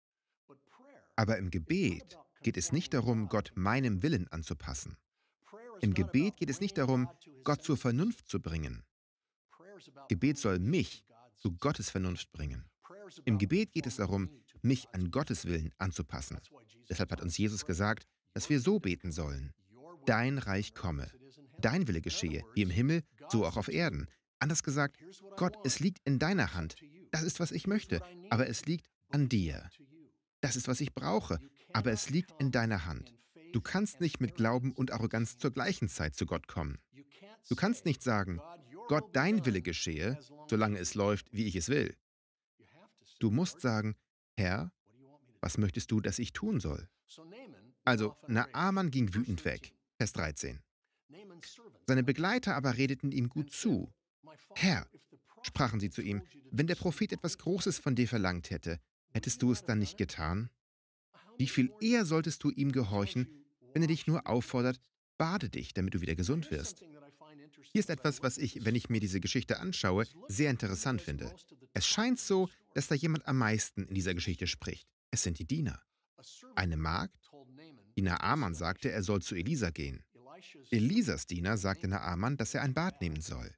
Aber im Gebet geht es nicht darum, Gott meinem Willen anzupassen. Im Gebet geht es nicht darum, Gott zur Vernunft zu bringen. Gebet soll mich zu Gottes Vernunft bringen. Im Gebet geht es darum, mich an Gottes Willen anzupassen. Deshalb hat uns Jesus gesagt, dass wir so beten sollen. Dein Reich komme, dein Wille geschehe, wie im Himmel, so auch auf Erden. Anders gesagt, Gott, es liegt in deiner Hand. Das ist, was ich möchte, aber es liegt an dir. Das ist, was ich brauche, aber es liegt in deiner Hand. Du kannst nicht mit Glauben und Arroganz zur gleichen Zeit zu Gott kommen. Du kannst nicht sagen, Gott, dein Wille geschehe, solange es läuft, wie ich es will. Du musst sagen, Herr, was möchtest du, dass ich tun soll? Also, Naaman ging wütend weg. Vers dreizehn. Seine Begleiter aber redeten ihm gut zu. Herr, sprachen sie zu ihm, wenn der Prophet etwas Großes von dir verlangt hätte, hättest du es dann nicht getan? Wie viel eher solltest du ihm gehorchen, wenn er dich nur auffordert, bade dich, damit du wieder gesund wirst? Hier ist etwas, was ich, wenn ich mir diese Geschichte anschaue, sehr interessant finde. Es scheint so, dass da jemand am meisten in dieser Geschichte spricht. Es sind die Diener. Eine Magd, die Naaman sagte, er soll zu Elisa gehen. Elisas Diener sagte Naaman, dass er ein Bad nehmen soll.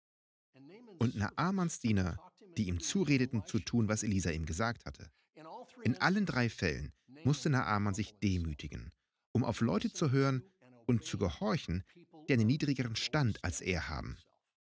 Und Naamans Diener, die ihm zuredeten, zu tun, was Elisa ihm gesagt hatte. In allen drei Fällen musste Naaman sich demütigen, um auf Leute zu hören und zu gehorchen, die einen niedrigeren Stand als er haben.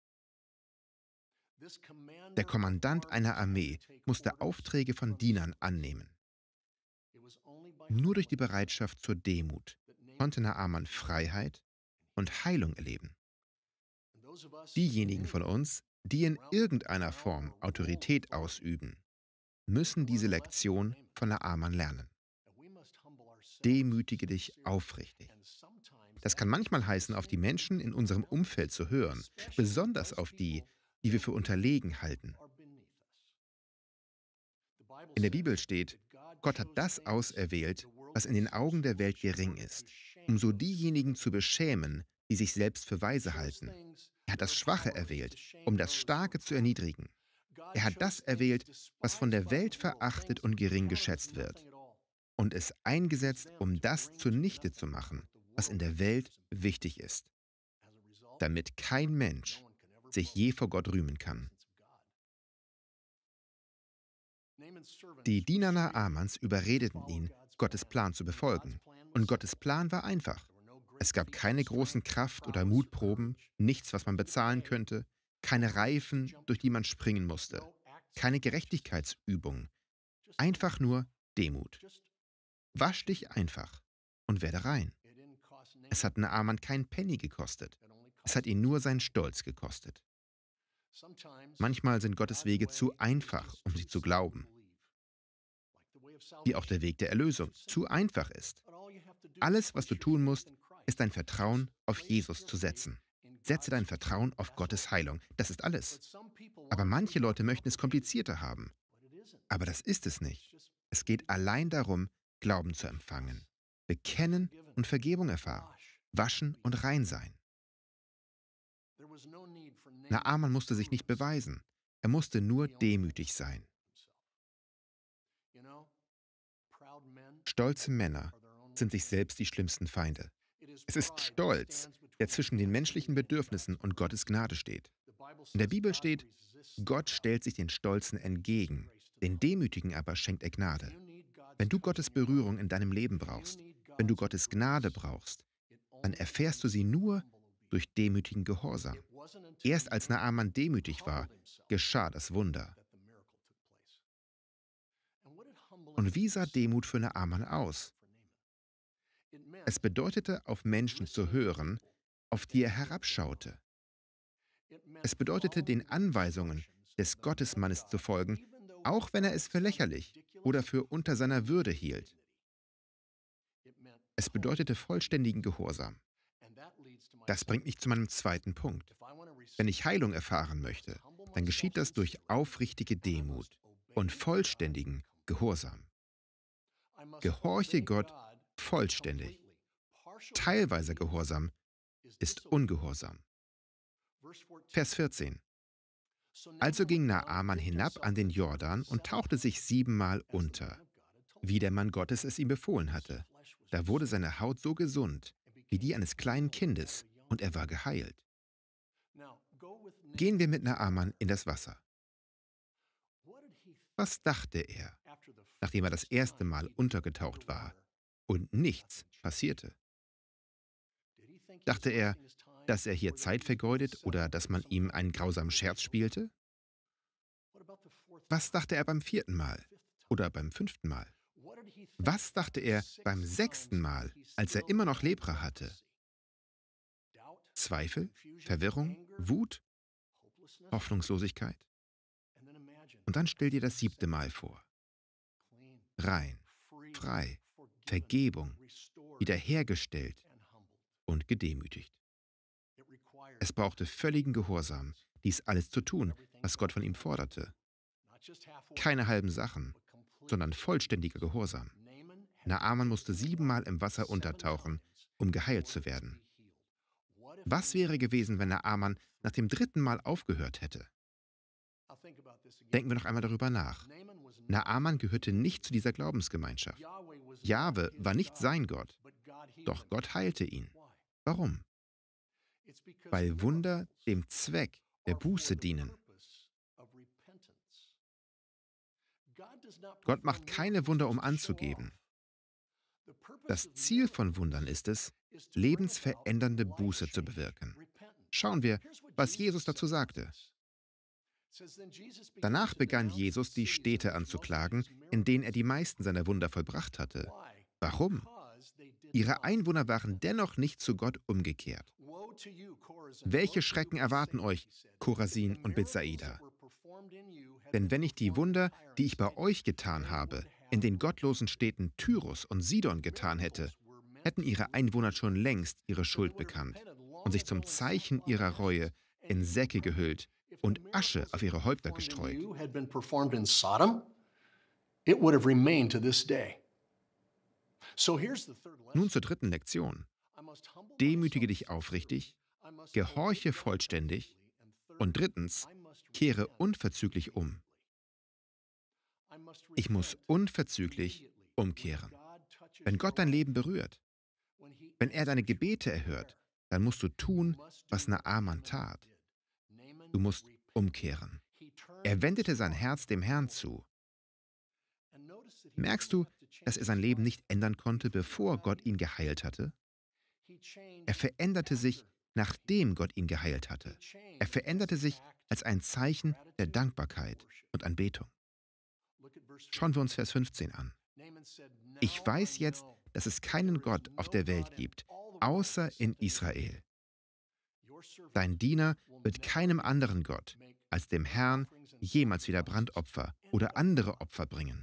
Der Kommandant einer Armee musste Aufträge von Dienern annehmen. Nur durch die Bereitschaft zur Demut konnte Naaman Freiheit und Heilung erleben. Diejenigen von uns, die in irgendeiner Form Autorität ausüben, müssen diese Lektion von Naaman lernen. Demütige dich aufrichtig. Das kann manchmal heißen, auf die Menschen in unserem Umfeld zu hören, besonders auf die, die wir für unterlegen halten. In der Bibel steht, Gott hat das auserwählt, was in den Augen der Welt gering ist, um so diejenigen zu beschämen, die sich selbst für weise halten. Er hat das Schwache erwählt, um das Starke zu erniedrigen. Er hat das erwählt, was von der Welt verachtet und gering geschätzt wird, und es eingesetzt, um das zunichte zu machen, was in der Welt wichtig ist, damit kein Mensch sich je vor Gott rühmen kann. Die Diener Naamans überredeten ihn, Gottes Plan zu befolgen. Und Gottes Plan war einfach. Es gab keine großen Kraft- oder Mutproben, nichts, was man bezahlen könnte, keine Reifen, durch die man springen musste, keine Gerechtigkeitsübung, einfach nur Demut. Wasch dich einfach und werde rein. Es hat Naaman keinen Penny gekostet. Es hat ihn nur seinen Stolz gekostet. Manchmal sind Gottes Wege zu einfach, um sie zu glauben. Wie auch der Weg der Erlösung zu einfach ist. Alles, was du tun musst, ist dein Vertrauen auf Jesus zu setzen. Setze dein Vertrauen auf Gottes Heilung. Das ist alles. Aber manche Leute möchten es komplizierter haben. Aber das ist es nicht. Es geht allein darum, Glauben zu empfangen, bekennen und Vergebung erfahren, waschen und rein sein. Naaman musste sich nicht beweisen. Er musste nur demütig sein. Stolze Männer sind sich selbst die schlimmsten Feinde. Es ist Stolz, der zwischen den menschlichen Bedürfnissen und Gottes Gnade steht. In der Bibel steht, Gott stellt sich den Stolzen entgegen, den Demütigen aber schenkt er Gnade. Wenn du Gottes Berührung in deinem Leben brauchst, wenn du Gottes Gnade brauchst, dann erfährst du sie nur durch demütigen Gehorsam. Erst als Naaman demütig war, geschah das Wunder. Und wie sah Demut für Naaman aus? Es bedeutete, auf Menschen zu hören, auf die er herabschaute. Es bedeutete, den Anweisungen des Gottesmannes zu folgen, auch wenn er es für lächerlich oder für unter seiner Würde hielt. Es bedeutete vollständigen Gehorsam. Das bringt mich zu meinem zweiten Punkt. Wenn ich Heilung erfahren möchte, dann geschieht das durch aufrichtige Demut und vollständigen Gehorsam. Gehorche Gott vollständig. Teilweiser Gehorsam ist Ungehorsam. Vers vierzehn. Also ging Naaman hinab an den Jordan und tauchte sich siebenmal unter, wie der Mann Gottes es ihm befohlen hatte. Da wurde seine Haut so gesund, wie die eines kleinen Kindes, und er war geheilt. Gehen wir mit Naaman in das Wasser. Was dachte er, nachdem er das erste Mal untergetaucht war und nichts passierte? Dachte er, dass er hier Zeit vergeudet oder dass man ihm einen grausamen Scherz spielte? Was dachte er beim vierten Mal oder beim fünften Mal? Was dachte er beim sechsten Mal, als er immer noch Lepra hatte? Zweifel, Verwirrung, Wut, Hoffnungslosigkeit? Und dann stell dir das siebte Mal vor. Rein, frei, Vergebung, wiederhergestellt und gedemütigt. Es brauchte völligen Gehorsam, dies alles zu tun, was Gott von ihm forderte. Keine halben Sachen, sondern vollständiger Gehorsam. Naaman musste siebenmal im Wasser untertauchen, um geheilt zu werden. Was wäre gewesen, wenn Naaman nach dem dritten Mal aufgehört hätte? Denken wir noch einmal darüber nach. Naaman gehörte nicht zu dieser Glaubensgemeinschaft. Jahwe war nicht sein Gott, doch Gott heilte ihn. Warum? Weil Wunder dem Zweck der Buße dienen. Gott macht keine Wunder, um anzugeben. Das Ziel von Wundern ist es, lebensverändernde Buße zu bewirken. Schauen wir, was Jesus dazu sagte. Danach begann Jesus, die Städte anzuklagen, in denen er die meisten seiner Wunder vollbracht hatte. Warum? Ihre Einwohner waren dennoch nicht zu Gott umgekehrt. Welche Schrecken erwarten euch, Chorasin und Bethsaida? Denn wenn ich die Wunder, die ich bei euch getan habe, in den gottlosen Städten Tyrus und Sidon getan hätte, hätten ihre Einwohner schon längst ihre Schuld bekannt und sich zum Zeichen ihrer Reue in Säcke gehüllt und Asche auf ihre Häupter gestreut. Nun zur dritten Lektion. demütige dich aufrichtig, gehorche vollständig und drittens, kehre unverzüglich um. Ich muss unverzüglich umkehren. Wenn Gott dein Leben berührt, wenn er deine Gebete erhört, dann musst du tun, was Naaman tat. Du musst umkehren. Er wendete sein Herz dem Herrn zu. Merkst du, dass er sein Leben nicht ändern konnte, bevor Gott ihn geheilt hatte? Er veränderte sich, nachdem Gott ihn geheilt hatte. Er veränderte sich als ein Zeichen der Dankbarkeit und Anbetung. Schauen wir uns Vers fünfzehn an. Ich weiß jetzt, dass es keinen Gott auf der Welt gibt, außer in Israel. Dein Diener wird keinem anderen Gott als dem Herrn jemals wieder Brandopfer oder andere Opfer bringen.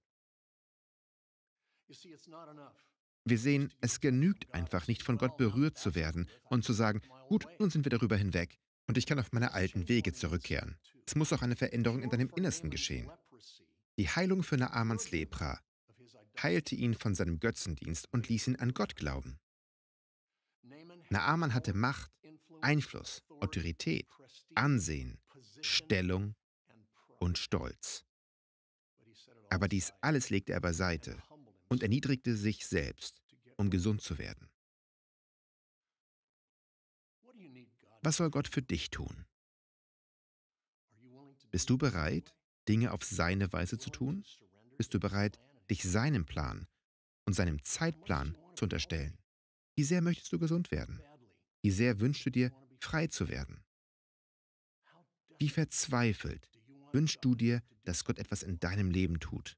Wir sehen, es genügt einfach nicht, von Gott berührt zu werden und zu sagen, gut, nun sind wir darüber hinweg und ich kann auf meine alten Wege zurückkehren. Es muss auch eine Veränderung in deinem Innersten geschehen. Die Heilung für Naamans Lepra heilte ihn von seinem Götzendienst und ließ ihn an Gott glauben. Naaman hatte Macht, Einfluss, Autorität, Ansehen, Stellung und Stolz. Aber dies alles legte er beiseite und erniedrigte sich selbst, um gesund zu werden. Was soll Gott für dich tun? Bist du bereit, Dinge auf seine Weise zu tun? Bist du bereit, dich seinem Plan und seinem Zeitplan zu unterstellen? Wie sehr möchtest du gesund werden? Wie sehr wünschst du dir, frei zu werden? Wie verzweifelt wünschst du dir, dass Gott etwas in deinem Leben tut?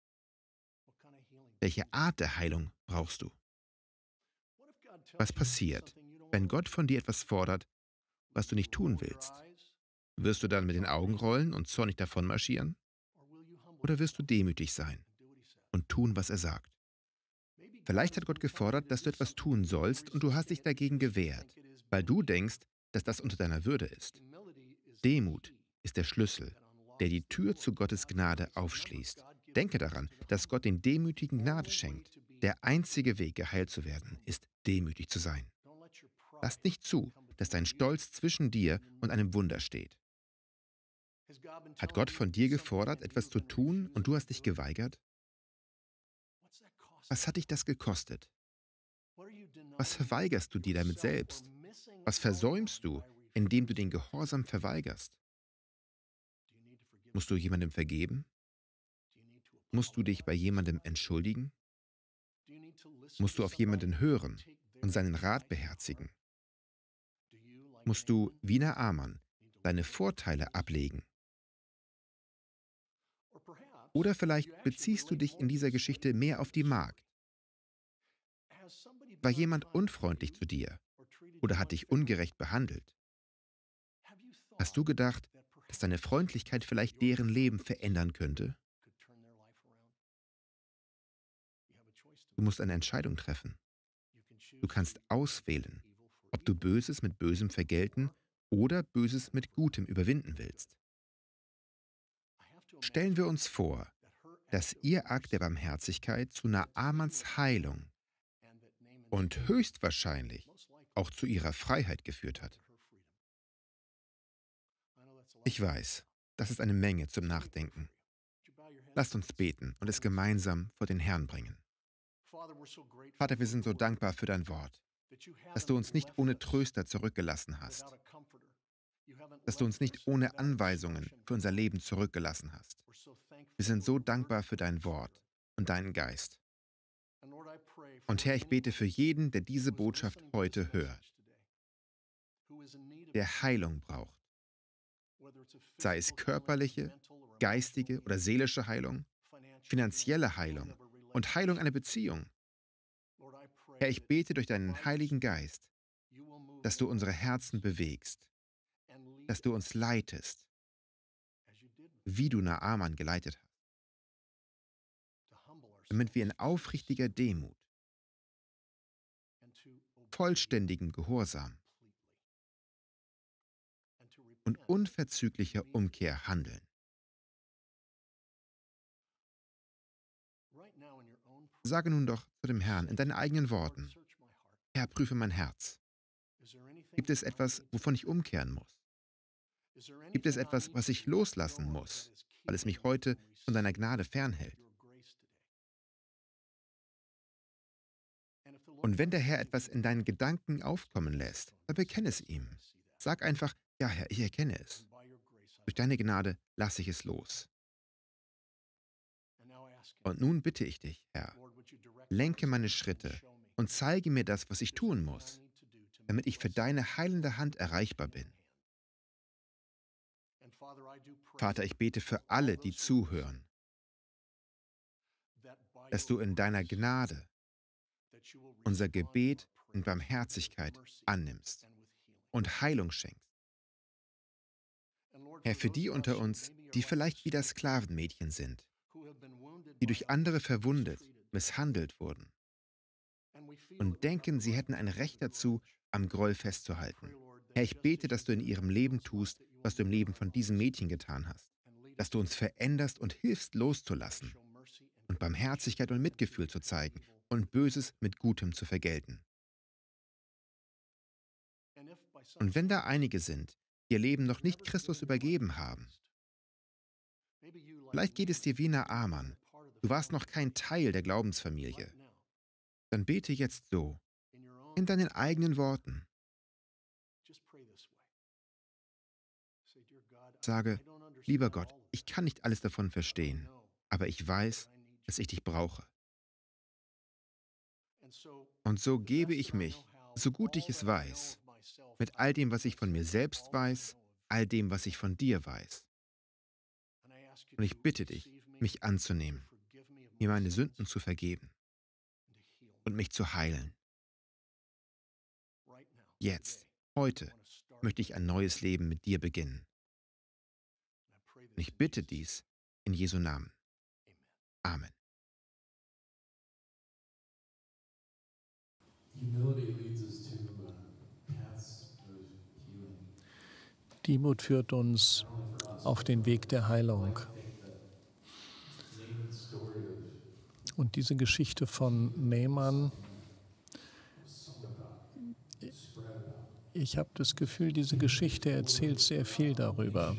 Welche Art der Heilung brauchst du? Was passiert, wenn Gott von dir etwas fordert, was du nicht tun willst? Wirst du dann mit den Augen rollen und zornig davon marschieren? Oder wirst du demütig sein und tun, was er sagt? Vielleicht hat Gott gefordert, dass du etwas tun sollst und du hast dich dagegen gewehrt, weil du denkst, dass das unter deiner Würde ist. Demut ist der Schlüssel, der die Tür zu Gottes Gnade aufschließt. Denke daran, dass Gott den Demütigen Gnade schenkt. Der einzige Weg, geheilt zu werden, ist, demütig zu sein. Lass nicht zu, dass dein Stolz zwischen dir und einem Wunder steht. Hat Gott von dir gefordert, etwas zu tun und du hast dich geweigert? Was hat dich das gekostet? Was verweigerst du dir damit selbst? Was versäumst du, indem du den Gehorsam verweigerst? Musst du jemandem vergeben? Musst du dich bei jemandem entschuldigen? Musst du auf jemanden hören und seinen Rat beherzigen? Musst du, wie Naaman, deine Vorteile ablegen? Oder vielleicht beziehst du dich in dieser Geschichte mehr auf die Magd. War jemand unfreundlich zu dir oder hat dich ungerecht behandelt? Hast du gedacht, dass deine Freundlichkeit vielleicht deren Leben verändern könnte? Du musst eine Entscheidung treffen. Du kannst auswählen, ob du Böses mit Bösem vergelten oder Böses mit Gutem überwinden willst. Stellen wir uns vor, dass ihr Akt der Barmherzigkeit zu Naamans Heilung und höchstwahrscheinlich auch zu ihrer Freiheit geführt hat. Ich weiß, das ist eine Menge zum Nachdenken. Lasst uns beten und es gemeinsam vor den Herrn bringen. Vater, wir sind so dankbar für dein Wort, dass du uns nicht ohne Tröster zurückgelassen hast, dass du uns nicht ohne Anweisungen für unser Leben zurückgelassen hast. Wir sind so dankbar für dein Wort und deinen Geist. Und Herr, ich bete für jeden, der diese Botschaft heute hört, der Heilung braucht. Sei es körperliche, geistige oder seelische Heilung, finanzielle Heilung und Heilung einer Beziehung. Herr, ich bete durch deinen Heiligen Geist, dass du unsere Herzen bewegst, dass du uns leitest, wie du Naaman geleitet hast, damit wir in aufrichtiger Demut, vollständigem Gehorsam und unverzüglicher Umkehr handeln. Sage nun doch zu dem Herrn in deinen eigenen Worten: Herr, prüfe mein Herz. Gibt es etwas, wovon ich umkehren muss? Gibt es etwas, was ich loslassen muss, weil es mich heute von deiner Gnade fernhält? Und wenn der Herr etwas in deinen Gedanken aufkommen lässt, dann bekenne es ihm. Sag einfach, ja Herr, ich erkenne es. Durch deine Gnade lasse ich es los. Und nun bitte ich dich, Herr, lenke meine Schritte und zeige mir das, was ich tun muss, damit ich für deine heilende Hand erreichbar bin. Vater, ich bete für alle, die zuhören, dass du in deiner Gnade unser Gebet in Barmherzigkeit annimmst und Heilung schenkst. Herr, für die unter uns, die vielleicht wie das Sklavenmädchen sind, die durch andere verwundet, misshandelt wurden und denken, sie hätten ein Recht dazu, am Groll festzuhalten. Herr, ich bete, dass du in ihrem Leben tust, was du im Leben von diesem Mädchen getan hast, dass du uns veränderst und hilfst loszulassen und Barmherzigkeit und Mitgefühl zu zeigen und Böses mit Gutem zu vergelten. Und wenn da einige sind, die ihr Leben noch nicht Christus übergeben haben, vielleicht geht es dir wie Naaman, du warst noch kein Teil der Glaubensfamilie, dann bete jetzt so, in deinen eigenen Worten. Sage, lieber Gott, ich kann nicht alles davon verstehen, aber ich weiß, dass ich dich brauche. Und so gebe ich mich, so gut ich es weiß, mit all dem, was ich von mir selbst weiß, all dem, was ich von dir weiß. Und ich bitte dich, mich anzunehmen, mir meine Sünden zu vergeben und mich zu heilen. Jetzt, heute, möchte ich ein neues Leben mit dir beginnen. Und ich bitte dies in Jesu Namen. Amen. Demut führt uns auf den Weg der Heilung. Und diese Geschichte von Naaman, ich habe das Gefühl, diese Geschichte erzählt sehr viel darüber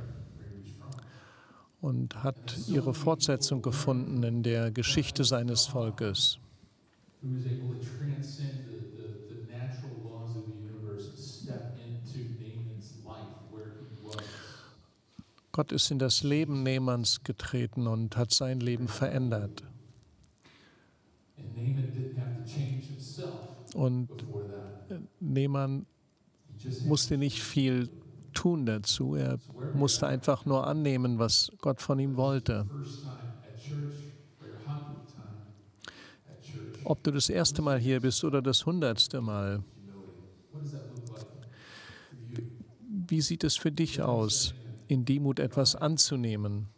und hat ihre Fortsetzung gefunden in der Geschichte seines Volkes. Gott ist in das Leben Naamans getreten und hat sein Leben verändert. Und Naaman musste nicht viel tun dazu. Er musste einfach nur annehmen, was Gott von ihm wollte. Ob du das erste Mal hier bist oder das hundertste Mal, wie sieht es für dich aus, in Demut etwas anzunehmen?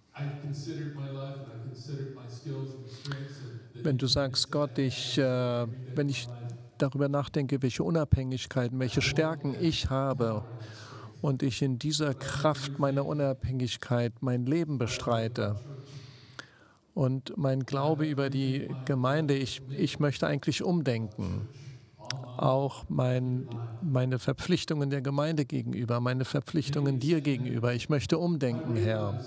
Wenn du sagst, Gott, ich, äh, wenn ich darüber nachdenke, welche Unabhängigkeiten, welche Stärken ich habe und ich in dieser Kraft meiner Unabhängigkeit mein Leben bestreite und mein Glaube über die Gemeinde, ich, ich möchte eigentlich umdenken. Auch mein, meine Verpflichtungen der Gemeinde gegenüber, meine Verpflichtungen dir gegenüber. Ich möchte umdenken, Herr.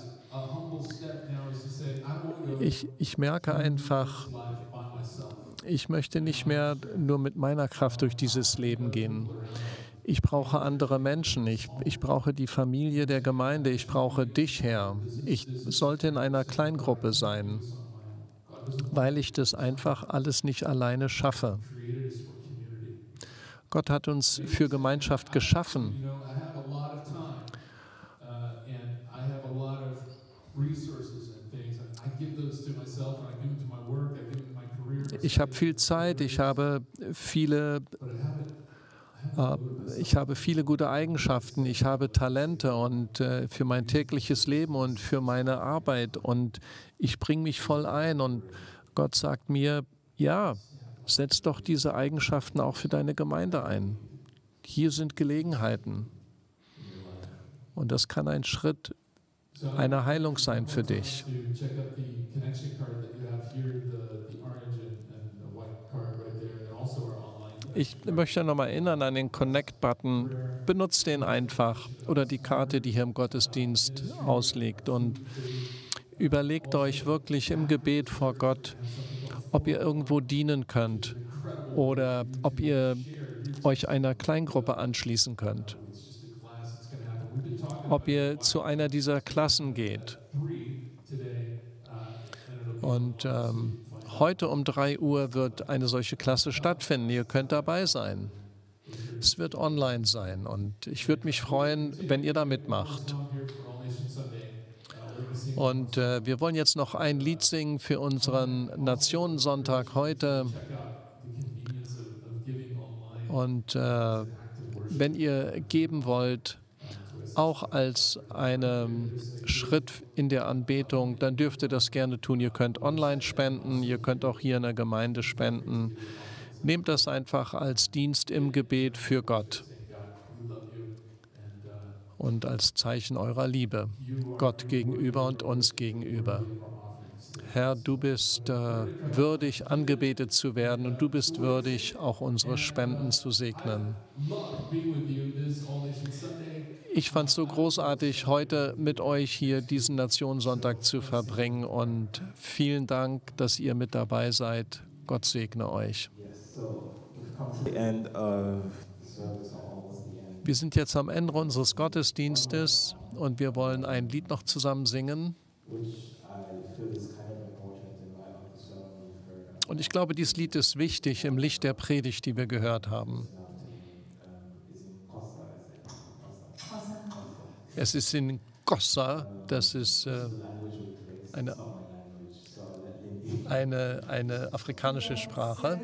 Ich, ich merke einfach, ich möchte nicht mehr nur mit meiner Kraft durch dieses Leben gehen. Ich brauche andere Menschen. Ich, ich brauche die Familie der Gemeinde. Ich brauche dich, Herr. Ich sollte in einer Kleingruppe sein, weil ich das einfach alles nicht alleine schaffe. Gott hat uns für Gemeinschaft geschaffen. Ich habe viel Zeit, ich habe viele, äh, ich habe viele gute Eigenschaften, ich habe Talente und äh, für mein tägliches Leben und für meine Arbeit und ich bringe mich voll ein und Gott sagt mir, ja, setz doch diese Eigenschaften auch für deine Gemeinde ein. Hier sind Gelegenheiten. Und das kann ein Schritt einer Heilung sein für dich. Ich möchte noch mal erinnern an den Connect-Button. Benutzt den einfach oder die Karte, die hier im Gottesdienst ausliegt. Und überlegt euch wirklich im Gebet vor Gott, ob ihr irgendwo dienen könnt oder ob ihr euch einer Kleingruppe anschließen könnt. Ob ihr zu einer dieser Klassen geht. Und ähm, heute um drei Uhr wird eine solche Klasse stattfinden. Ihr könnt dabei sein. Es wird online sein und ich würde mich freuen, wenn ihr da mitmacht. Und äh, wir wollen jetzt noch ein Lied singen für unseren Nationensonntag heute. Und äh, wenn ihr geben wollt, auch als einen Schritt in der Anbetung, dann dürft ihr das gerne tun. Ihr könnt online spenden, ihr könnt auch hier in der Gemeinde spenden. Nehmt das einfach als Dienst im Gebet für Gott und als Zeichen eurer Liebe, Gott gegenüber und uns gegenüber. Herr, du bist äh, würdig, angebetet zu werden und du bist würdig, auch unsere Spenden zu segnen. Ich fand es so großartig, heute mit euch hier diesen Nationensonntag zu verbringen und vielen Dank, dass ihr mit dabei seid. Gott segne euch. Wir sind jetzt am Ende unseres Gottesdienstes und wir wollen ein Lied noch zusammen singen. Und ich glaube, dieses Lied ist wichtig im Licht der Predigt, die wir gehört haben. Es ist in Xhosa, das ist äh, eine, eine, eine afrikanische Sprache.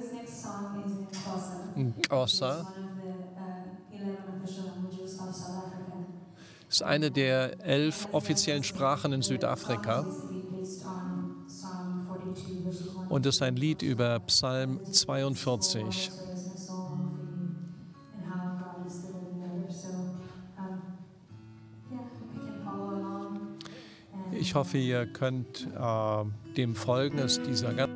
Xhosa ist eine der elf offiziellen Sprachen in Südafrika. Und es ist ein Lied über Psalm zweiundvierzig. Ich hoffe, ihr könnt äh, dem folgen. Es ist dieser ganz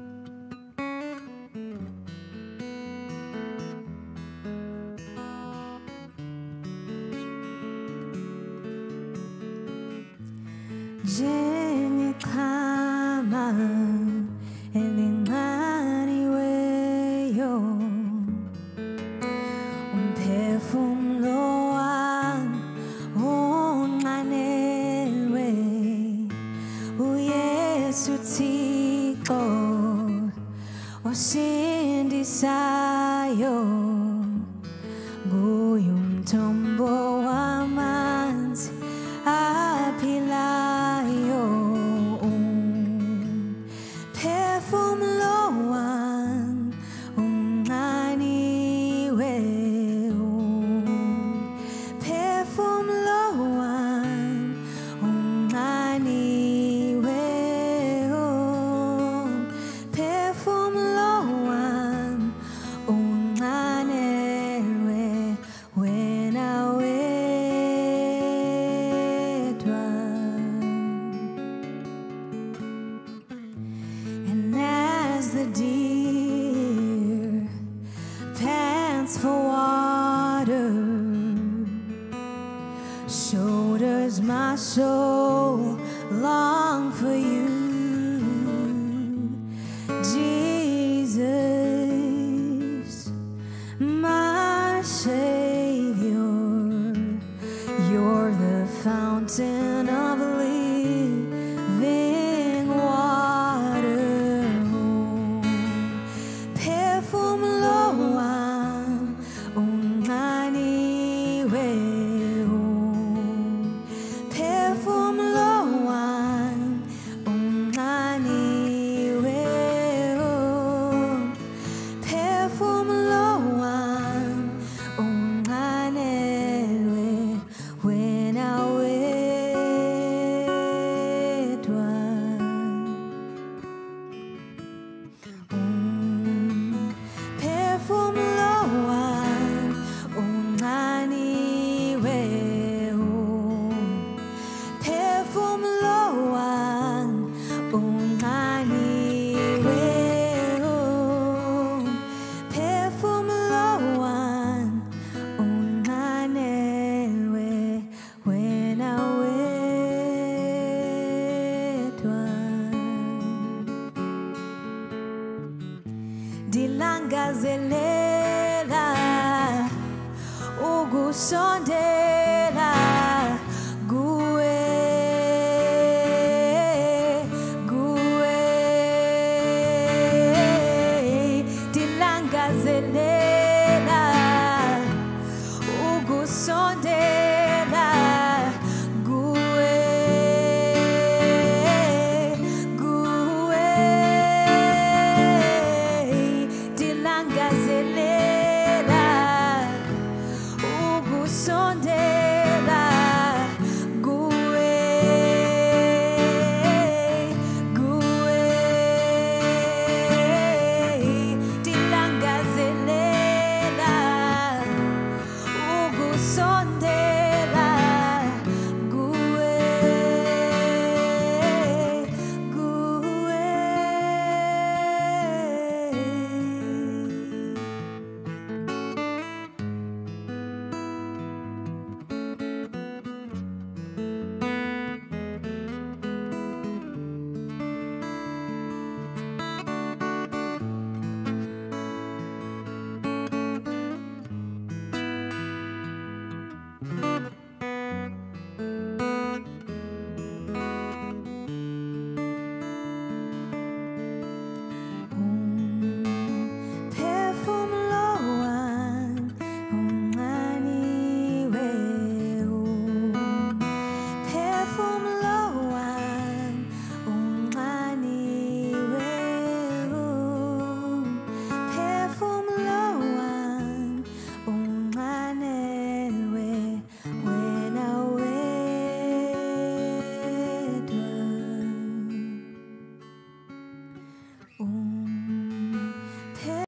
When I wake ukusondela kuwe kuwe tilangazelela ukusondela kuwe kuwe tilangazelela ukusondela kuwe kuwe tilangazelela ukusondela kuwe kuwe perfume lowan ungani wewe perfume lowan ungani wewe perfume lowan unganelwe wena wedwa um pe-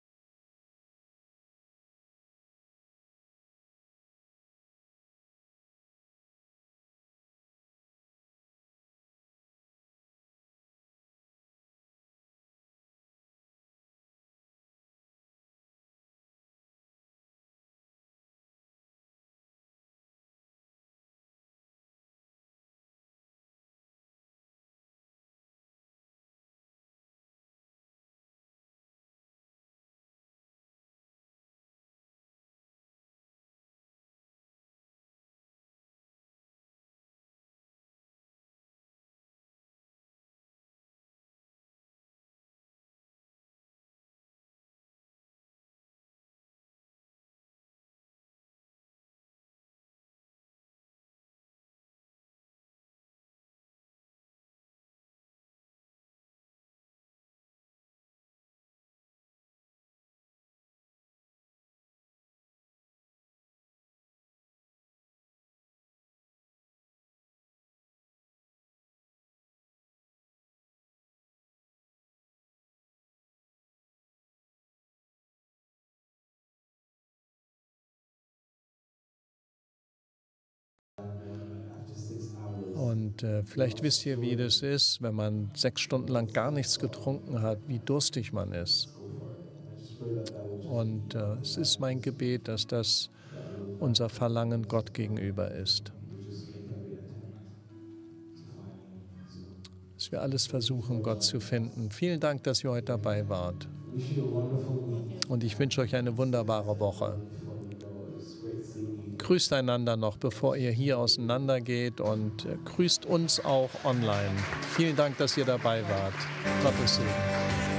Und äh, vielleicht wisst ihr, wie das ist, wenn man sechs Stunden lang gar nichts getrunken hat, wie durstig man ist. Und äh, es ist mein Gebet, dass das unser Verlangen Gott gegenüber ist. Dass wir alles versuchen, Gott zu finden. Vielen Dank, dass ihr heute dabei wart. Und ich wünsche euch eine wunderbare Woche. Grüßt einander noch, bevor ihr hier auseinandergeht, und äh, grüßt uns auch online. Vielen Dank, dass ihr dabei wart. Gottes Segen.